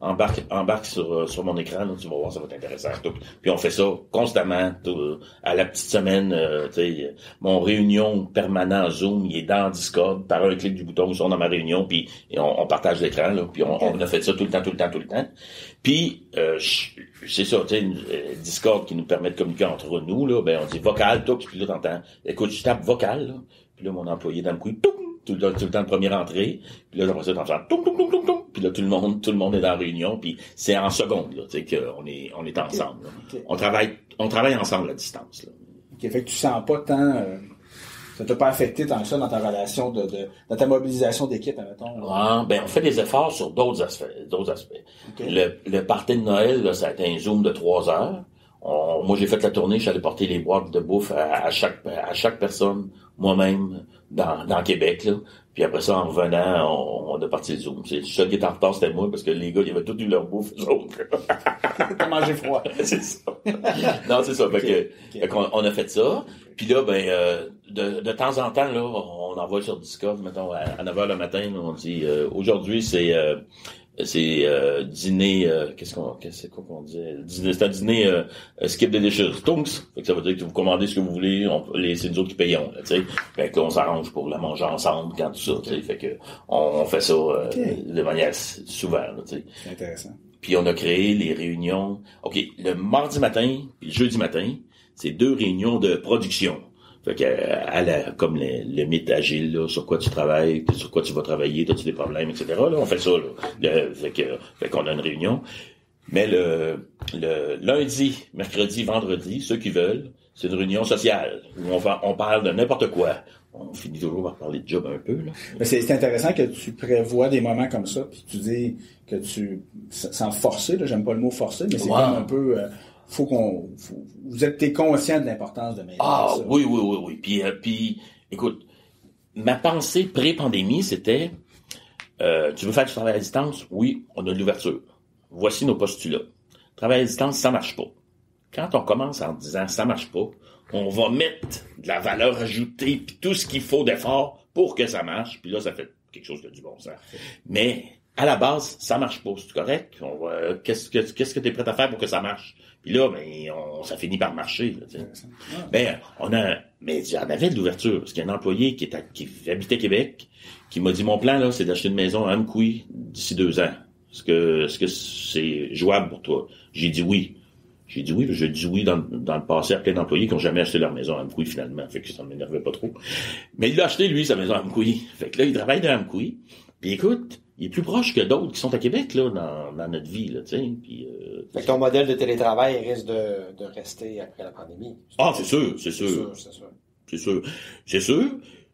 embarque, embarque sur, sur mon écran, là, tu vas voir, ça va être intéressant. Tout. Puis on fait ça constamment, tout, à la petite semaine, euh, tu sais, mon réunion permanent Zoom, il est dans Discord, par un clic du bouton, ils sont dans ma réunion, puis et on, on partage l'écran, là, puis on, on a fait ça tout le temps, tout le temps, tout le temps. Puis, euh, c'est ça, tu sais, euh, Discord qui nous permet de communiquer entre nous, là, ben on dit vocal, tout, puis là t'entends, écoute, je tape vocal, là, puis là mon employé dans le coup, tout, tout, tout, tout le temps de première entrée, puis là après ça t'entends, tout, tout, tout, tout, tout, puis là tout le monde, tout le monde est dans la réunion, puis c'est en seconde, là, tu sais, qu'on est, on est ensemble, là. Okay. On travaille, on travaille ensemble à distance, là. Ok, fait que tu sens pas tant, euh, ça t'a pas affecté tant que ça dans ta relation de, de dans ta mobilisation d'équipe, admettons. Ah, ben on fait des efforts sur d'autres aspects, d'autres aspects. Okay. Le, le party de Noël, là, ça a été un Zoom de trois heures. On, moi, j'ai fait la tournée, je suis allé porter les boîtes de bouffe à, à chaque à chaque personne, moi-même, dans, dans Québec, là. Puis après ça, en revenant, on, on a parti le Zoom. C'est le seul qui était en retard, c'était moi, parce que les gars, ils avaient tout eu leur bouffe, eux autres. T'as mangé froid. C'est ça. Non, c'est ça. Fait okay. que, okay. qu'on, on a fait ça. Puis là, ben, euh, de, de temps en temps, là, on envoie sur Discord, mettons, à, à neuf heures le matin, là, on dit, euh, aujourd'hui, c'est... Euh, c'est euh, dîner euh, qu'est-ce qu'on qu'est-ce c'est quoi qu'on dit dîner, c'est un dîner euh, skip delicious Tonks, fait que ça veut dire que vous commandez ce que vous voulez, on, les c'est nous autres qui payons, là, tu sais, fait que là, on s'arrange pour la manger ensemble quand tout ça, tu sais, fait que on, on fait ça euh, okay. de manière souvent, là, tu sais. C'est intéressant. Puis on a créé les réunions. OK, le mardi matin puis le jeudi matin, c'est deux réunions de production. Fait que, à la, comme le, le mythe agile, là, sur quoi tu travailles, sur quoi tu vas travailler, as-tu des problèmes, et cetera. Là, on fait ça, là. Le, fait que, fait qu'on a une réunion. Mais le, le lundi, mercredi, vendredi, ceux qui veulent, c'est une réunion sociale où on, va, on parle de n'importe quoi. On finit toujours par parler de job un peu, là. Mais c'est, c'est intéressant que tu prévois des moments comme ça, puis tu dis que tu, sans forcer, là, j'aime pas le mot forcer, mais c'est wow. Comme un peu, euh, faut qu'on, faut, vous êtes, t'es conscient de l'importance de maintenir ah, ça. oui, oui, oui, oui. Puis, euh, puis, écoute, ma pensée pré-pandémie, c'était, euh, tu veux faire du travail à distance? Oui, on a de l'ouverture. Voici nos postulats. Travail à distance, ça marche pas. Quand on commence en disant ça marche pas, on va mettre de la valeur ajoutée puis tout ce qu'il faut d'effort pour que ça marche. Puis là, ça fait quelque chose de du bon sens. Mais à la base, ça marche pas, c'est correct. On va, qu'est-ce que qu'est-ce que t'es prêt à faire pour que ça marche? Puis là, ben, on, ça finit par marcher. Là, ah. Ben, on a, mais il y en avait de l'ouverture. Parce qu'il y a un employé qui, est à, qui habitait Québec, qui m'a dit, mon plan, là, c'est d'acheter une maison à Amkoui d'ici deux ans. Est-ce que, est-ce que c'est jouable pour toi? J'ai dit oui. J'ai dit oui, j'ai dit oui dans, dans le passé à plein d'employés qui n'ont jamais acheté leur maison à Amkoui, finalement. Fait que ça ne m'énervait pas trop. Mais il a acheté, lui, sa maison à Amkoui. Fait que là, il travaille dans Amkoui. Puis écoute, il est plus proche que d'autres qui sont à Québec, là, dans, dans notre vie, là, tu sais. Puis, euh, fait que ton modèle de télétravail risque de, de rester après la pandémie. Ah, c'est sûr, c'est sûr. C'est sûr, c'est sûr. C'est sûr. C'est sûr.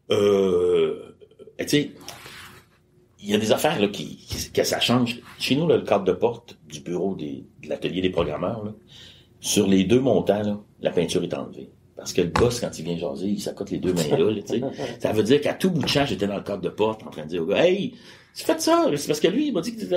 Euh, tu sais, il y a des affaires, là, qui, qui, que ça change. Chez nous, là, le cadre de porte du bureau des, de l'atelier des programmeurs, là, sur les deux montants, là, la peinture est enlevée. Parce que le boss, quand il vient jaser, il s'accote les deux mains là, là, tu sais. Ça veut dire qu'à tout bout de champ, j'étais dans le cadre de porte en train de dire au gars, hey, tu fais ça, c'est parce que lui, il m'a dit que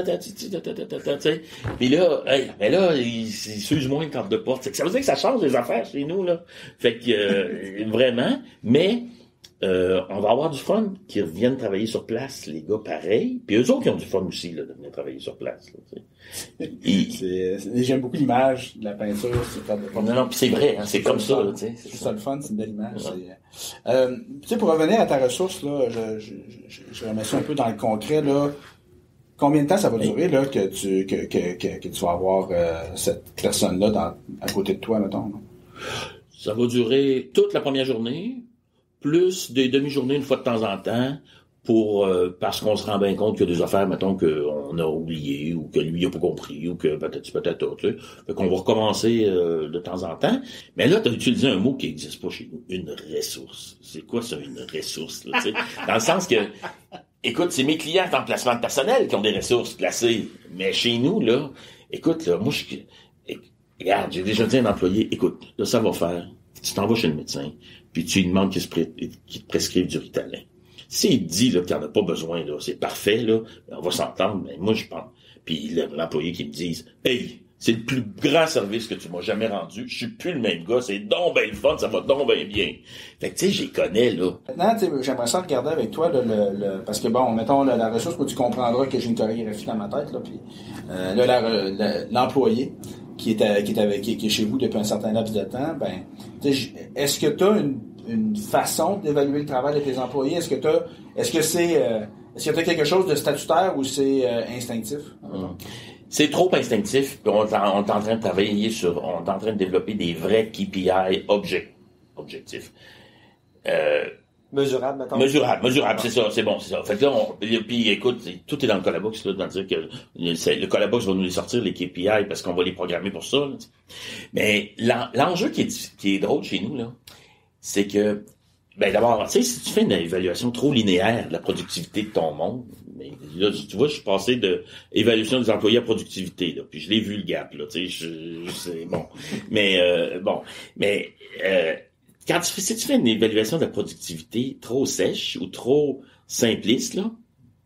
tu sais. Puis là, hey, mais là, il, il s'use moins le cadre de porte. Ça veut dire que ça change les affaires chez nous, là. Fait que, euh, vraiment, mais, euh, on va avoir du fun qui reviennent travailler sur place, les gars, pareil. Puis eux autres qui ont du fun aussi, là, de venir travailler sur place, là, tu sais. Et, c'est, c'est, j'aime beaucoup l'image de la peinture sur le cadre de porte. Non, non, puis c'est vrai, hein, c'est, c'est comme ça, là, tu sais. C'est, c'est ça le fun, c'est une belle image. Ouais. C'est, euh, tu sais, pour revenir à ta ressource, là, je, je, je, je remets ça un peu dans le concret, là. Combien de temps ça va durer, là, que tu, que, que, que, que tu vas avoir, euh, cette personne-là dans, à côté de toi, mettons, là? Ça va durer toute la première journée, plus des demi-journées une fois de temps en temps, pour euh, parce qu'on se rend bien compte qu'il y a des affaires, mettons, qu'on a oubliées, ou que lui a pas compris, ou que peut-être peut-être tu sais. Fait qu'on va recommencer euh, de temps en temps. Mais là, tu as utilisé un mot qui n'existe pas chez nous, une ressource. C'est quoi ça, une ressource, là, tu sais? Dans le sens que, écoute, c'est mes clients en placement de personnel qui ont des ressources placées. Mais chez nous, là, écoute, là, moi, je... Regarde, j'ai déjà dit à un employé, écoute, là, ça va faire. Tu t'en vas chez le médecin, puis tu lui demandes qu'il, se pré... qu'il te prescrive du Ritalin. S'il dit là, qu'il n'y en a pas besoin, là, c'est parfait, là, on va s'entendre, mais moi, je pense. Puis l'employé qui me dise, hey, c'est le plus grand service que tu m'as jamais rendu. Je suis plus le même gars. C'est donc ben le fun, ça va donc ben bien. Fait que, tu sais, j'y connais, là. Maintenant, tu sais, j'aimerais ça regarder avec toi, là, le, le, parce que bon, mettons, là, la ressource, où tu comprendras que j'ai une chorégraphie dans ma tête, là, puis, euh, là, la, la, l'employé, qui est, à, qui est avec, qui est chez vous depuis un certain laps de temps, ben, tu sais, est-ce que tu as une, une façon d'évaluer le travail de tes employés? Est-ce que tu as, est-ce que c'est, euh, est-ce que tu as quelque chose de statutaire ou c'est euh, instinctif? Hum. C'est trop instinctif, puis on, on est en train de travailler sur, on est en train de développer des vrais K P I object, objectifs. Euh, mesurable, mettons. Mesurable, mesurable, c'est ça, c'est bon, c'est ça. Fait que là, on, puis écoute, tout est dans le Colabox, là, dans le dire que le Colabox va nous les sortir, les K P I, parce qu'on va les programmer pour ça, là. Mais l'enjeu qui est, qui est drôle chez nous, là, c'est que, ben d'abord, tu sais, si tu fais une évaluation trop linéaire de la productivité de ton monde, mais là, tu vois, je suis passé de évaluation des employés à productivité, là, puis je l'ai vu le gap, là, tu sais, je, je c'est bon. Mais euh, bon, mais euh, quand tu fais, si tu fais une évaluation de la productivité trop sèche ou trop simpliste, là,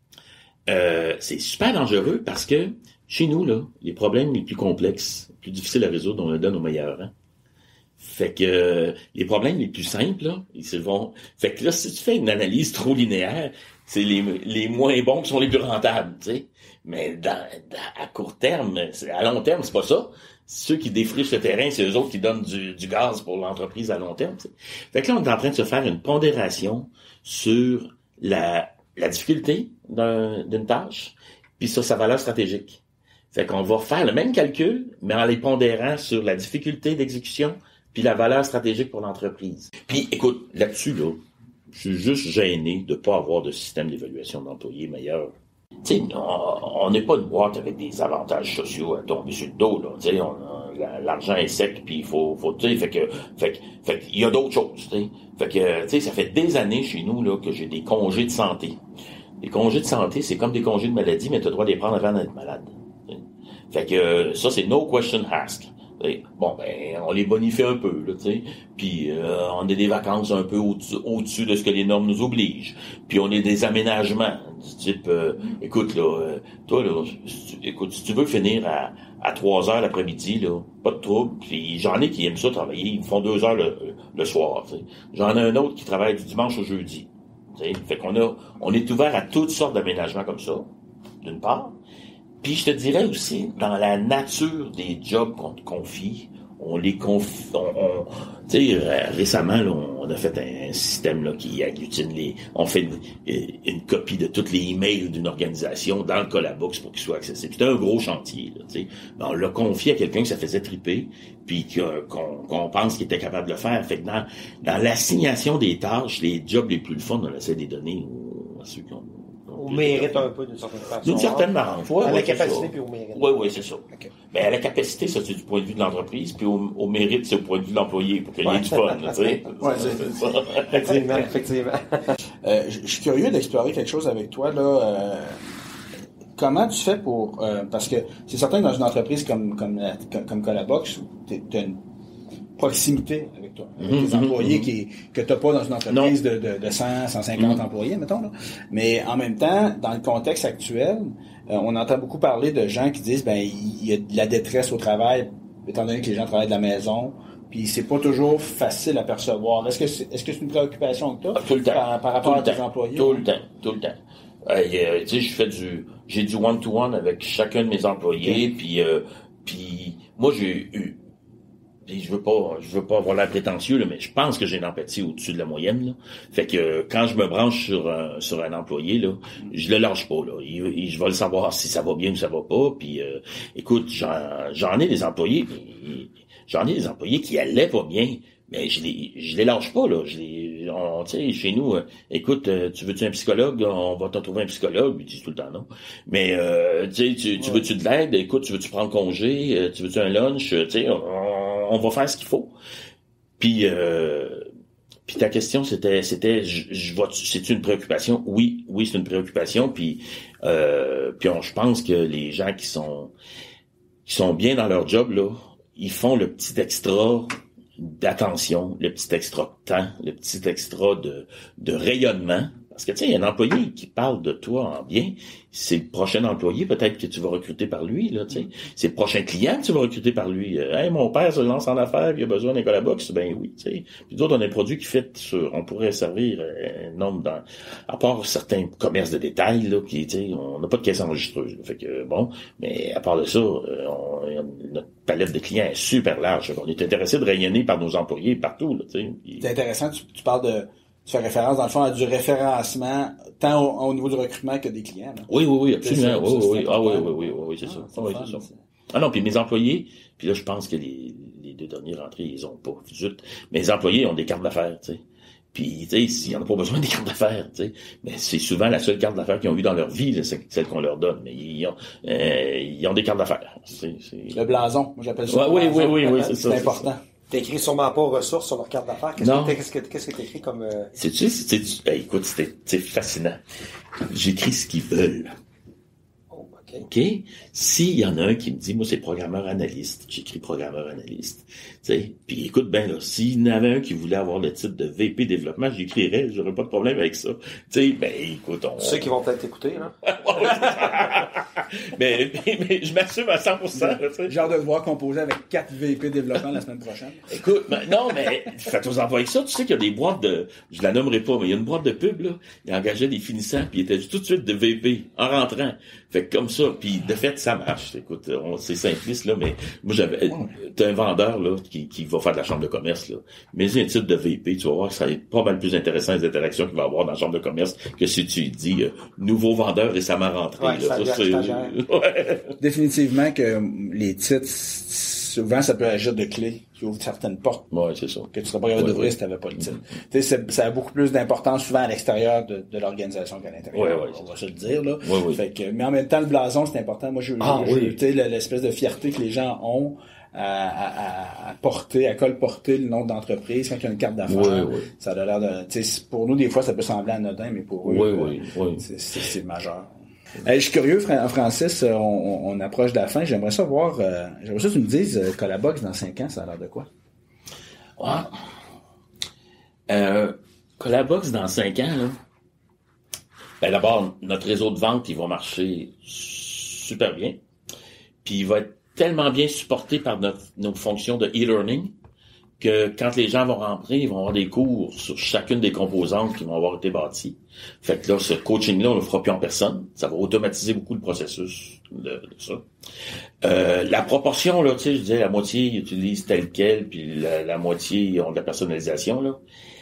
euh, c'est super dangereux parce que chez nous, là, les problèmes les plus complexes, plus difficiles à résoudre, on les donne aux meilleurs, hein. Fait que euh, les problèmes les plus simples, là, ils se vont. Fait que là, si tu fais une analyse trop linéaire, c'est les les moins bons qui sont les plus rentables, tu sais. Mais dans, dans, à court terme, à long terme, c'est pas ça. Ceux qui défrichent le terrain, c'est eux autres qui donnent du, du gaz pour l'entreprise à long terme, t'sais. Fait que là, on est en train de se faire une pondération sur la la difficulté d'un, d'une tâche, puis sur sa valeur stratégique. Fait qu'on va faire le même calcul, mais en les pondérant sur la difficulté d'exécution puis la valeur stratégique pour l'entreprise. Puis, écoute, là-dessus, là, je suis juste gêné de pas avoir de système d'évaluation d'employés meilleur. Tu sais, on n'est pas une boîte avec des avantages sociaux à tomber sur le dos, là. Tu sais, l'argent est sec, puis il faut, faut tu sais, fait que, fait que, fait qu'il y a d'autres choses, tu sais. Fait que, tu sais, ça fait des années chez nous, là, que j'ai des congés de santé. Les congés de santé, c'est comme des congés de maladie, mais tu as le droit de les prendre avant d'être malade. T'sais. Fait que, ça, c'est no question asked. Bon, ben, on les bonifie un peu, là, tu sais. Puis euh, on a des vacances un peu au-dessus, au-dessus de ce que les normes nous obligent. Puis on a des aménagements du type, euh, écoute, là, euh, toi, là, si tu, écoute, si tu veux finir à, à trois heures l'après-midi, là, pas de trouble. Puis j'en ai qui aiment ça travailler, ils font deux heures le, le soir, tu sais. J'en ai un autre qui travaille du dimanche au jeudi. Tu sais. Fait qu'on a, on est ouvert à toutes sortes d'aménagements comme ça, d'une part. Puis je te dirais aussi, dans la nature des jobs qu'on te confie, on les confie, on, on tu sais, récemment, là, on a fait un système là qui agglutine les, on fait une, une copie de tous les emails d'une organisation dans le Colabox pour qu'ils soient accessibles. C'était un gros chantier, là, tu sais. On l'a confié à quelqu'un que ça faisait triper, puis qu'on, qu'on pense qu'il était capable de le faire. Fait que dans, dans l'assignation des tâches, les jobs les plus le fun, on essaie de les donner aux, à ceux qui ont au mérite un peu d'une certaine façon. D'une certaine manière. Ouais, à ouais, la capacité puis au mérite. Oui, oui, c'est ça. Okay. Ben, à la capacité, ça, c'est du point de vue de l'entreprise, puis au, au mérite, c'est au point de vue de l'employé, pour qu'il y ait ouais. du fun, tu sais. Oui, c'est, c'est ça. Effectivement, effectivement. Euh, je suis curieux d'explorer quelque chose avec toi, là. Euh, comment tu fais pour... Euh, parce que c'est certain que dans une entreprise comme, comme, comme, comme Colabox, tu as une proximité avec toi, avec mmh, tes employés mmh. qui, que tu n'as pas dans une entreprise de, de, de cent, cent cinquante mmh. employés, mettons. Là. Mais en même temps, dans le contexte actuel, euh, on entend beaucoup parler de gens qui disent ben il y a de la détresse au travail, étant donné que les gens travaillent de la maison, puis c'est pas toujours facile à percevoir. Est-ce que c'est, est-ce que c'est une préoccupation que tu as tout le temps. Par, par rapport tout à tes temps. employés? Tout le temps, tout le temps. Euh, euh, tu sais, je fais du, j'ai du one-to-one avec chacun de mes employés, okay. puis euh, puis moi j'ai eu Puis je veux pas, je veux pas avoir l'air prétentieux, là, mais je pense que j'ai une empathie au-dessus de la moyenne, là. Fait que quand je me branche sur un, sur un employé, là, je le lâche pas, là. Il, il, je vais le savoir si ça va bien ou ça va pas. Puis euh, écoute, j'en, j'en ai des employés, j'en ai des employés qui allaient pas bien, mais je les, je les lâche pas, là. Je les, on, tu sais, chez nous, euh, écoute, euh, tu veux-tu un psychologue? On va t'en trouver un psychologue. Ils disent tout le temps non. Mais euh, tu sais, tu, tu veux-tu de l'aide? Écoute, tu veux-tu prendre congé? Euh, tu veux-tu un lunch? Tu sais, on, on va faire ce qu'il faut. Puis, euh, puis ta question, c'était, c'était, je, je vois, c'est une préoccupation. Oui, oui, c'est une préoccupation. Puis, euh, puis on, je pense que les gens qui sont, qui sont bien dans leur job là, ils font le petit extra d'attention, le petit extra de temps, le petit extra de, de rayonnement. Parce que, tu sais, un employé qui parle de toi en bien, c'est le prochain employé, peut-être que tu vas recruter par lui, là, tu sais. C'est le prochain client que tu vas recruter par lui. Euh, hey, mon père se lance en affaires, il a besoin d'un Colabox. Ben oui, tu sais. Puis d'autres, on a un produit qui fait sur, on pourrait servir un nombre dans, à part certains commerces de détail, là, qui, tu sais, on n'a pas de caisse enregistreuse, là. Fait que, bon, mais à part de ça, on, notre palette de clients est super large. On est intéressé de rayonner par nos employés partout, là, tu sais. Puis, c'est intéressant, tu, tu parles de, tu fais référence, dans le fond, à du référencement, tant au, au niveau du recrutement que des clients. Là. Oui, oui, oui, absolument. Ça, oui, ça, oui, ah oui, oui, oui, oui, oui, c'est ah, ça. c'est Ah, oui, fun, c'est ça. c'est... Ah non, puis mes employés, puis là, je pense que les, les deux derniers rentrés, ils ont pas. Zut. Mes employés ont des cartes d'affaires, tu sais. Puis, tu sais, s'il y en a pas besoin des cartes d'affaires, tu sais. Mais c'est souvent la seule carte d'affaires qu'ils ont eue dans leur vie, là, c'est celle qu'on leur donne. Mais ils ont, euh, ils ont des cartes d'affaires. C'est, c'est... Le blason, moi j'appelle ça. Ouais, le oui, blason. oui, oui, oui, c'est, c'est ça. important. T'écris sûrement pas ressources sur leur carte d'affaires. Qu'est-ce non. que qu'est-ce que qu'est-ce que t'écris comme euh... C'est-tu, c'est, c'est, hey, écoute, c'était, c'est fascinant. J'écris ce qu'ils veulent. Oh, OK. OK? S'il y en a un qui me dit, moi, c'est programmeur analyste, j'écris programmeur analyste. Tu sais, puis écoute bien, là, s'il y en avait un qui voulait avoir le titre de V P développement, j'écrirais, j'aurais pas de problème avec ça. Tu sais, ben, écoute, on... Ceux qui vont peut-être t'écouter, là. mais, mais, mais je m'assume à cent pour cent, là, tu sais. J'ai hâte de te voir composer avec quatre V P développement la semaine prochaine. Écoute, ben, non, mais faites-vous envoyer ça. Tu sais qu'il y a des boîtes de, je la nommerai pas, mais il y a une boîte de pub, là. Il engageait des finissants, puis il était tout de suite de V P en rentrant. Fait que comme ça, puis de fait, ça marche. Écoute, on, c'est simpliste, là, mais moi, j'avais, t'as un vendeur, là, qui, qui va faire de la chambre de commerce, là. Mais un titre de V P, tu vas voir que ça va être pas mal plus intéressant les interactions qu'il va avoir dans la chambre de commerce que si tu lui dis, euh, nouveau vendeur récemment rentré, ouais, là. Ça, c'est, ouais. Définitivement que les titres, souvent, ça peut agir de clé qui ouvre certaines portes. Ouais, c'est ça. Que tu serais pas capable ouais, d'ouvrir ouais. si t'avais pas le titre. Mm-hmm. Tu sais, ça a beaucoup plus d'importance souvent à l'extérieur de, de l'organisation qu'à l'intérieur. Ouais, ouais, on va se le dire, là. Ouais, ouais. Fait que, mais en même temps, le blason, c'est important. Moi, je, ah, je, oui. tu sais, l'espèce de fierté que les gens ont à, à, à porter, à colporter le nom d'entreprise quand il y a une carte d'affaires. Ouais, ouais. Ça a l'air de, tu sais, pour nous, des fois, ça peut sembler anodin, mais pour eux, ouais, euh, ouais, ouais. C'est, c'est, c'est majeur. Hey, je suis curieux, Francis, on, on, on approche de la fin. J'aimerais savoir, euh, j'aimerais ça que tu me dises, euh, Colabox dans cinq ans, ça a l'air de quoi? Ouais. Euh, Colabox dans cinq ans, là. Ben, d'abord, notre réseau de vente, il va marcher super bien. Puis il va être tellement bien supporté par notre, nos fonctions de e-learning que quand les gens vont rentrer, ils vont avoir des cours sur chacune des composantes qui vont avoir été bâties. Fait que là, ce coaching-là, on le fera plus en personne. Ça va automatiser beaucoup le processus de, de ça. Euh, la proportion, là, tu sais, je disais, la moitié ils utilisent tel quel, puis la, la moitié ils ont de la personnalisation, là.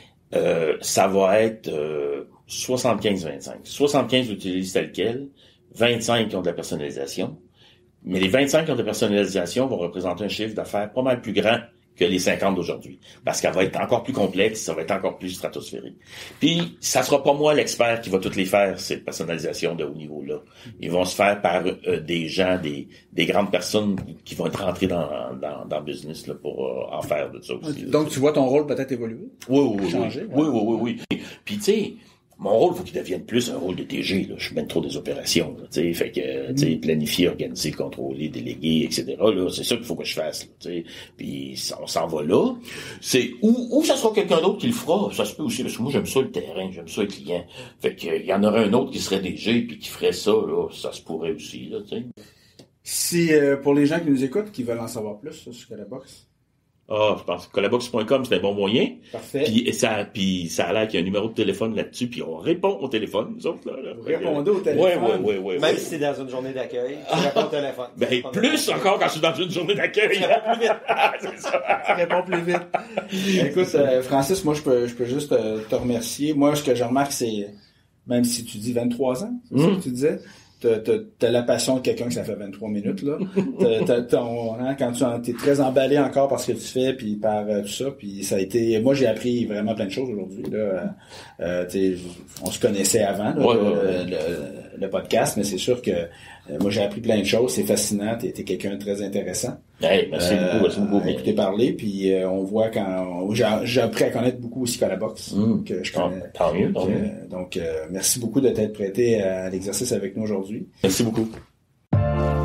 Euh, ça va être euh, soixante-quinze vingt-cinq. soixante-quinze utilisent tel quel, vingt-cinq ont de la personnalisation. Mais les vingt-cinq qui ont de la personnalisation vont représenter un chiffre d'affaires pas mal plus grand que les cinquante d'aujourd'hui. Parce qu'elle va être encore plus complexe, ça va être encore plus stratosphérique. Puis, ça sera pas moi l'expert qui va toutes les faire, ces personnalisations de haut niveau-là. Ils vont se faire par euh, des gens, des, des grandes personnes qui vont être rentrées dans, dans, dans le business là, pour euh, en faire de ça aussi. Donc, là, tu vois ton rôle peut-être évoluer? Oui, oui, oui. Changer, oui, oui, oui, oui, oui. Puis, tu sais, mon rôle, il faut qu'il devienne plus un rôle de T G, là. Je suis même trop des opérations, tu sais. Fait que, tu sais, planifier, organiser, contrôler, déléguer, et cetera, là. C'est ça qu'il faut que je fasse, tu sais. Puis, on s'en va là. C'est, ou, ou ça sera quelqu'un d'autre qui le fera. Ça se peut aussi, parce que moi, j'aime ça le terrain, j'aime ça le client. Fait que, il y en aurait un autre qui serait D G puis qui ferait ça, là. Ça se pourrait aussi, là, tu sais. Si, euh, pour les gens qui nous écoutent, qui veulent en savoir plus, ça, sur Colabox. Ah, je pense que colabox point com, c'est un bon moyen. Parfait. Puis ça, puis ça a l'air qu'il y a un numéro de téléphone là-dessus, puis on répond au téléphone, nous autres, là. là. Vous répondez au téléphone? Oui, oui, oui, oui. Même oui. si c'est dans une journée d'accueil, tu réponds au téléphone. Ben, plus encore quand je suis dans une journée d'accueil. C'est ça. Tu réponds plus vite. Écoute, euh, Francis, moi, je peux, je peux juste euh, te remercier. Moi, ce que je remarque, c'est, même si tu dis vingt-trois ans, c'est mmh. ça que tu disais, T'as, t'as, t'as la passion de quelqu'un que ça fait vingt-trois minutes, là. T'as, t'as, ton, hein, quand tu es très emballé encore par ce que tu fais, puis par euh, tout ça, puis ça a été... Moi, j'ai appris vraiment plein de choses aujourd'hui, là. Euh, t'sais, on se connaissait avant, là, ouais, le, ouais. Le, le podcast, mais c'est sûr que euh, moi, j'ai appris plein de choses. C'est fascinant. T'es, t'es quelqu'un de très intéressant. Hey, merci euh, beaucoup, merci beaucoup. Écouter parler, puis euh, on voit quand... On, j'ai, j'ai appris à connaître beaucoup aussi Colabox, mmh. que je connais. Tant mieux, tant mieux. Donc, euh, merci beaucoup de t'être prêté à l'exercice avec nous aujourd'hui. Merci beaucoup.